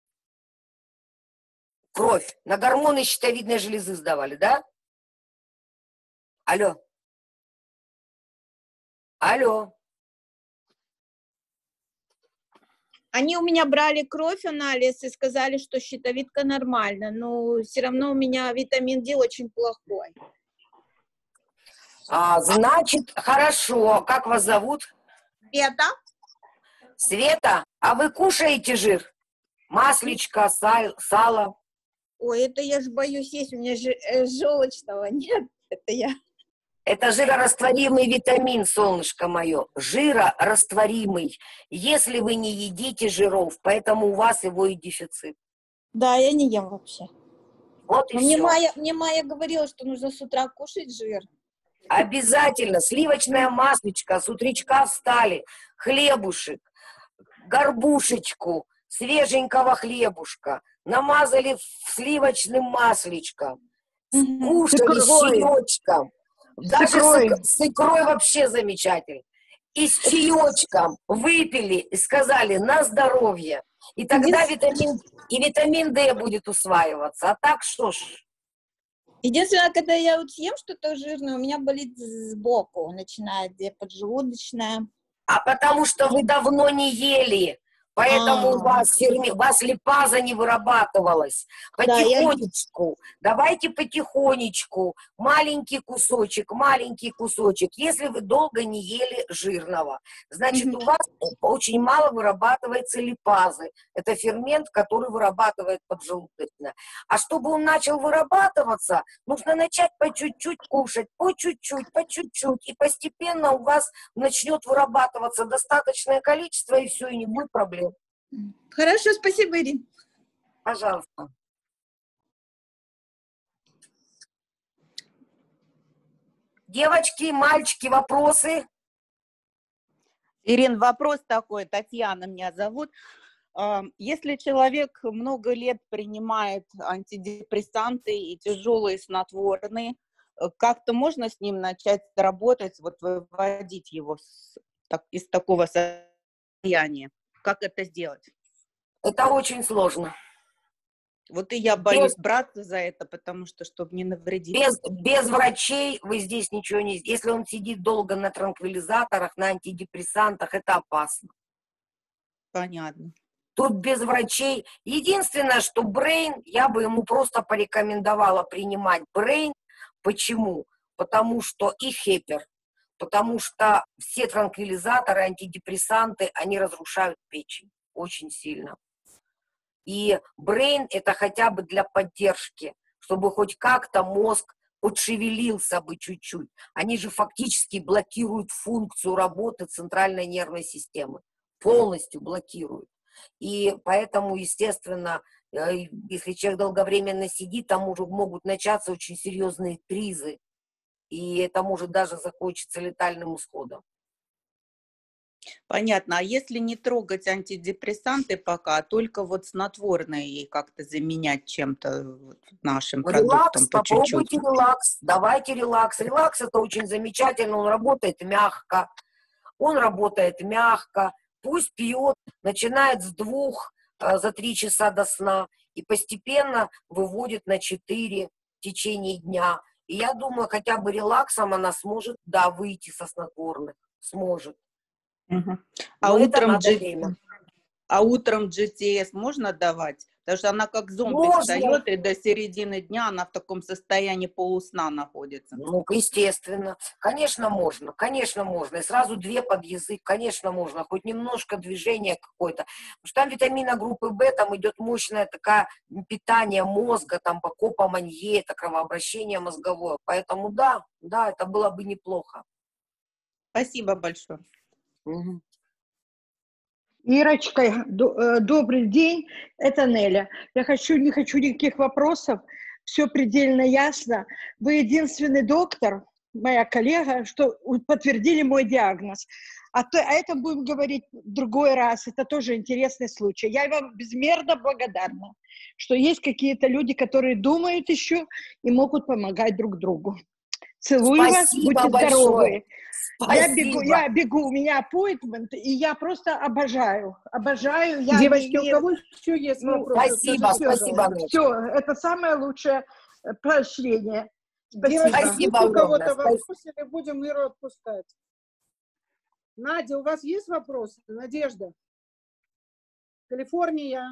Кровь. На гормоны щитовидной железы сдавали, да? Алло. Алло. Они у меня брали кровь, анализ, и сказали, что щитовидка нормально, но все равно у меня витамин D очень плохой. А, значит, хорошо. Как вас зовут? Это? Света? А вы кушаете жир? Масличко, саль, сало? Ой, это я же боюсь есть, у меня же э, желчного нет. Это я. Это жирорастворимый витамин, солнышко мое. Жирорастворимый. Если вы не едите жиров, поэтому у вас его и дефицит. Да, я не ем вообще. Вот и Но мне все. Майя, мне Майя говорила, что нужно с утра кушать жир. Обязательно. Сливочное маслечко, с утречка встали, хлебушек, горбушечку, свеженького хлебушка, намазали сливочным маслечком, скушали с Икрой. чаечком. Даже с икрой. ик- с икрой вообще замечательно. И с чаечком выпили и сказали на здоровье. И тогда витамин, и витамин D будет усваиваться. А так что ж? Единственное, когда я вот съем что-то жирное, у меня болит сбоку, начинает где поджелудочная. А потому что вы давно не ели. Поэтому у А, вас, ферме- у вас липаза не вырабатывалась. да, я... Потихонечку, давайте потихонечку, маленький кусочек, маленький кусочек. Если вы долго не ели жирного, значит, Мгм. у вас очень мало вырабатывается липазы. Это фермент, который вырабатывает поджелудочная. А чтобы он начал вырабатываться, нужно начать по чуть-чуть кушать, по чуть-чуть, по чуть-чуть. И постепенно у вас начнет вырабатываться достаточное количество, и все, и не будет проблем. Хорошо, спасибо, Ирина. Пожалуйста. Девочки, мальчики, вопросы? Ирин, вопрос такой, Татьяна меня зовут. А, Если человек много лет принимает антидепрессанты и тяжелые снотворные, э, как-то можно с ним начать работать, вот выводить его с- так- из такого состояния? Как это сделать? Это очень сложно. Вот и я Без, боюсь браться за это, потому что, чтобы не навредить. без, без врачей вы здесь ничего не... Если он сидит долго на транквилизаторах, на антидепрессантах, это опасно. Понятно. Тут без врачей. Единственное, что Brain, я бы ему просто порекомендовала принимать Brain. Почему? Потому что и Хепер. Потому что все транквилизаторы, антидепрессанты, они разрушают печень очень сильно. И Brain это хотя бы для поддержки, чтобы хоть как-то мозг подшевелился бы чуть-чуть. Они же фактически блокируют функцию работы центральной нервной системы. Полностью блокируют. И поэтому, естественно, э, если человек долговременно сидит, там уже могут начаться очень серьезные кризы. И это может даже закончиться летальным исходом. Понятно. А если не трогать антидепрессанты пока, а только вот снотворные ей как-то заменять чем-то вот нашим продуктом Релакс, по чуть-чуть? попробуйте релакс, давайте релакс. Релакс это очень замечательно, он работает мягко, он работает мягко. Пусть пьет, начинает с двух э, за три часа до сна и постепенно выводит на четыре в течение дня. И я думаю, хотя бы релаксом она сможет, да, выйти со снотворных, сможет. Мгм. А Но это утром, надо G- время. а утром джи ти эс можно давать? Потому что она как зомби Можно. встает, и до середины дня она в таком состоянии полусна находится. Ну, естественно. Конечно, можно. Конечно, можно. И сразу две под язык. Конечно, можно. Хоть немножко движения какое-то. Потому что там витамина группы В, там идет мощное такое питание мозга, там по копаманье, это кровообращение мозговое. Поэтому да, да, это было бы неплохо. Спасибо большое. Мгм. Ирочка, до- э, добрый день, это Неля. Я хочу, не хочу никаких вопросов, все предельно ясно. Вы единственный доктор, моя коллега, что у- подтвердили мой диагноз. А то, о этом будем говорить в другой раз, это тоже интересный случай. Я вам безмерно благодарна, что есть какие-то люди, которые думают еще и могут помогать друг другу. Целую вас, Спасибо будьте большое. здоровы. Я бегу, Спасибо. я бегу, у меня appointment, и я просто обожаю, обожаю. Я не Девочки, у имею... кого еще есть Ну, вопросы? Спасибо, Скажите, спасибо, пожалуйста. Нель. Все, это самое лучшее э, поощрение. Девочки, Спасибо. Спасибо есть у огромное. кого-то Спасибо. вопросы, или будем Иру отпускать? Надя, у вас есть вопросы? Надежда? Калифорния?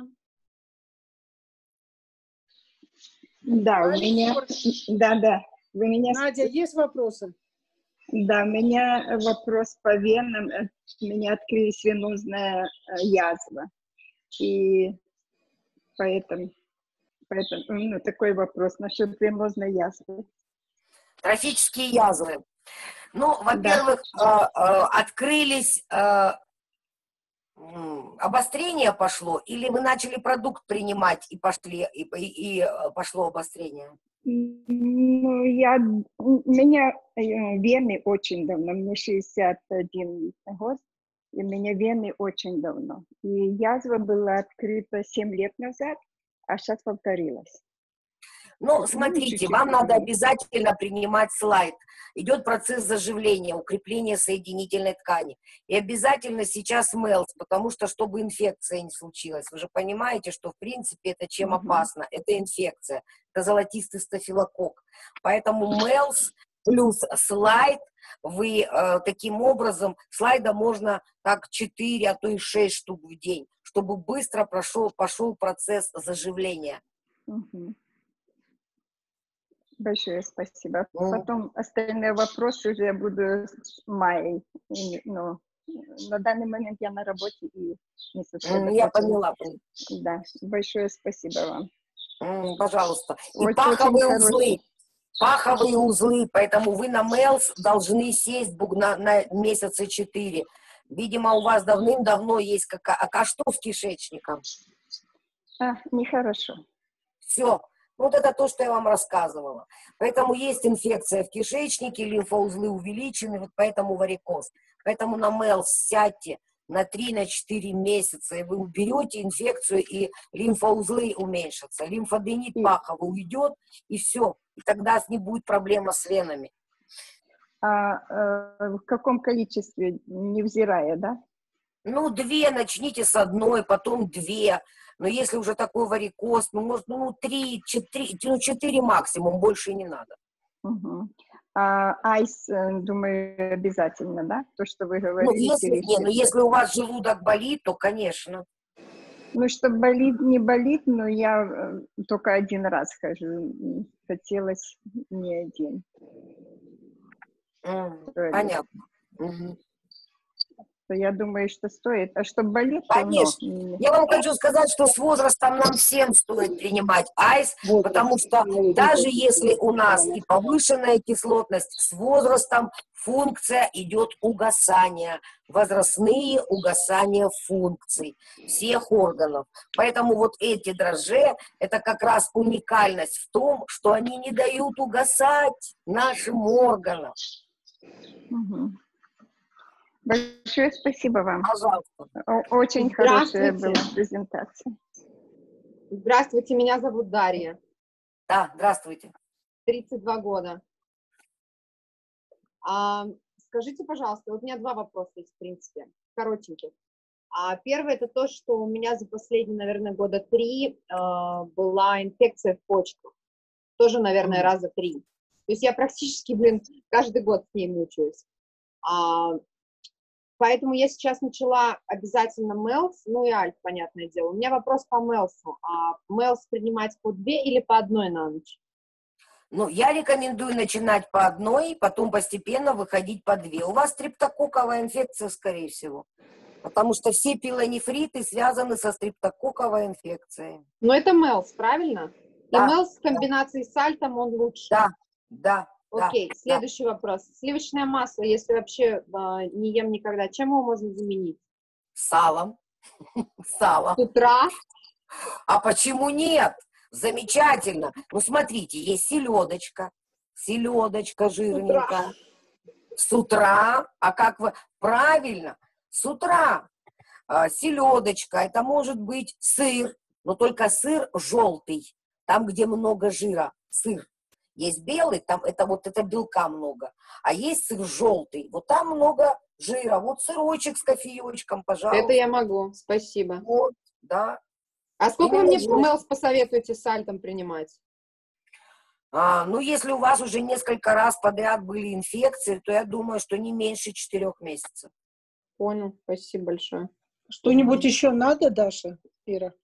Да, у меня, Калифорния. да, да, вы меня, Надя, есть вопросы? да, у меня вопрос по венам, Э, у меня открылась венозная э, язва, и поэтому, поэтому, ну, такой вопрос насчет венозной язвы. Трофические язвы. Ну, Да. во-первых, э, э, открылись, э, м, обострение пошло, или вы начали продукт принимать и пошли, и, и- и, э, пошло обострение? Ну, я, у меня э, вены очень давно, мне шестьдесят один год, и у меня вены очень давно. И язва была открыта семь лет назад, а сейчас повторилась. Ну, Ну, смотрите, чуть-чуть вам надо изменилось. обязательно принимать слайд. Идет процесс заживления, укрепления соединительной ткани. И обязательно сейчас мэлс, потому что, чтобы инфекция не случилась. Вы же понимаете, что, в принципе, это чем Мгм. опасно? Это инфекция, это золотистый стафилококк. Поэтому мэлс плюс слайд, вы э, таким образом, слайда можно так четыре, а то и шесть штук в день, чтобы быстро прошел, пошел процесс заживления. Мгм. Большое спасибо. Мгм. Потом остальные вопросы уже я буду с Майей. И, ну, на данный момент я на работе и не М, Я сосредоточена. поняла. поняла. Да, большое спасибо вам. М, Пожалуйста. И Очень, очень паховые узлы. хороший. Паховые узлы, поэтому вы на Мелс должны сесть буг- на, на месяца четыре. Видимо, у вас давным-давно есть какая... А что с кишечником? А, нехорошо. Все. Вот это то, что я вам рассказывала. Поэтому есть инфекция в кишечнике, лимфоузлы увеличены, вот поэтому варикоз. Поэтому на Мелс сядьте на три-четыре месяца, и вы уберете инфекцию, и лимфоузлы уменьшатся. Лимфоденит И- паховый уйдет, и все. И тогда не будет проблема с венами. А э, в каком количестве, невзирая, да? Ну, две, начните с одной, потом две. Но если уже такой варикоз, ну, может, ну, три, четыре, ну, четыре максимум, больше не надо. Угу. А айс, э, думаю, обязательно, да? То, что вы Ну, говорили. если, не, ну, перечислили. если у вас желудок болит, то, конечно. Ну, что болит, не болит, но я э, только один раз хожу. м, Хотелось не один. М, в туалет. Понятно. Мгм. То я думаю, что стоит. А что болит, то ну, Конечно. м, Я вам хочу сказать, что с возрастом нам всем стоит принимать айс, потому что даже если у нас и повышенная кислотность, с возрастом функция идет угасания, возрастные угасания функций всех органов. Поэтому вот эти дрожжи, это как раз уникальность в том, что они не дают угасать нашим органам. мгм. Большое спасибо вам. Пожалуйста. О- Очень хорошая Здравствуйте. была презентация. Здравствуйте, меня зовут Дарья, Да, здравствуйте. тридцать два года. А, скажите, пожалуйста, вот у меня два вопроса есть, в принципе, коротеньких. А первый это то, что у меня за последние, наверное, года три а, была инфекция в почках. Тоже, наверное, Мгм. раза три. То есть я практически, блин, каждый год с ней мучаюсь. А, поэтому я сейчас начала обязательно Мелс, ну и Альф, понятное дело. У меня вопрос по Мелсу. А Мелс принимать по две или по одной на ночь? Ну, я рекомендую начинать по одной, потом постепенно выходить по две. У вас стрептококковая инфекция, скорее всего. Потому что все пилонефриты связаны со стрептококковой инфекцией. Но это Мелс, правильно? И Да, Мелс в комбинации с Альтом, он лучше. Да, да, да. Окей, да. следующий вопрос. Сливочное масло, если вообще а, не ем никогда, чем его можно заменить? Салом. Салом. С утра? А почему нет? Замечательно. Ну, смотрите, есть селедочка. Селедочка жирненькая. С утра. А как вы... Правильно, с утра. А, селедочка. Это может быть сыр, но только сыр желтый. Там, где много жира. Сыр. Есть белый, там это вот это белка много. А есть сыр желтый. Вот там много жира. Вот сырочек с кофеечком, пожалуйста. Это я могу, спасибо. Вот, да. А сколько вы Именно мне жир. Мелс посоветуете с Альтом принимать? А, ну, если у вас уже несколько раз подряд были инфекции, то я думаю, что не меньше четырех месяцев. Понял, спасибо большое. Что-нибудь еще надо, Даша, Ира?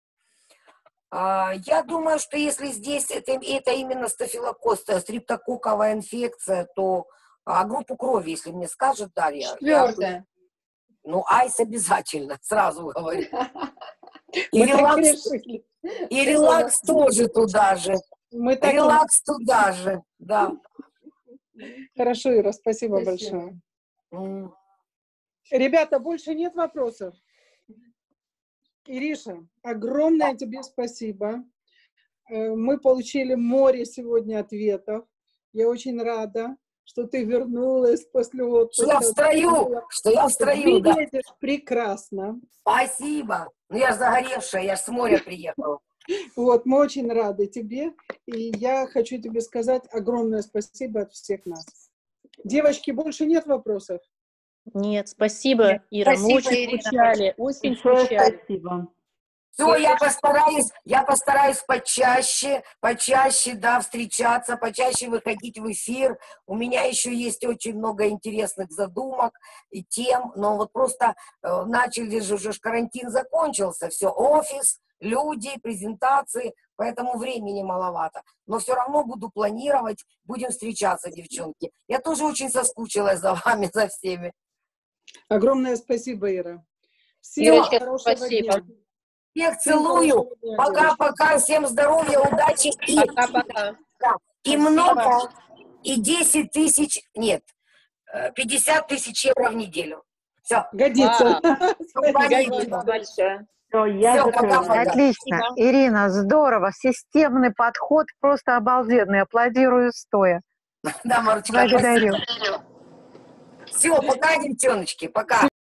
А, я думаю, что если здесь это, это именно стафилококк, стрептококковая инфекция, то а группу крови, если мне скажет Дарья. я- Четвертое. Ну, айс обязательно, сразу говорю. И Мы так релакс, решили. и релакс тоже туда же. Мы так и- Релакс туда же, да. Хорошо, Ира, спасибо, Спасибо. большое. М. Ребята, больше нет вопросов? Ириша, огромное тебе спасибо. Э, Мы получили море сегодня ответов. Я очень рада, что ты вернулась после отпуска. Что я в строю, что я в строю, да. Выглядишь прекрасно. Спасибо. Ну, я ж загоревшая, я ж с моря приехала. Вот, мы очень рады тебе. И я хочу тебе сказать огромное спасибо от всех нас. Девочки, больше нет вопросов? Нет, спасибо, Ира. Мы Спасибо, очень Ирина, скучали, очень Большое скучали. спасибо. Все, я постараюсь, я постараюсь почаще, почаще, да, встречаться, почаще выходить в эфир. У меня еще есть очень много интересных задумок и тем, но вот просто э, начали же, уже ж карантин закончился, все, офис, люди, презентации, поэтому времени маловато. Но все равно буду планировать, будем встречаться, девчонки. Я тоже очень соскучилась за вами, за всеми. Огромное спасибо, Ира. Всем Ирочка, хорошего спасибо. дня. Всех Всем целую. хорошего дня, Пока-пока. Всем здоровья, удачи. И, Пока-пока. да, и Спасибо. много, и десять тысяч, нет, э, пятьдесят тысяч евро в неделю. Все. Годится. Спасибо большое. Все, я Всё, закрыла. пока-пока. Отлично. Спасибо. Ирина, здорово. Системный подход, просто обалденный. Аплодирую стоя. Да, Марочка, Благодарю. Все, пока, девчоночки, пока.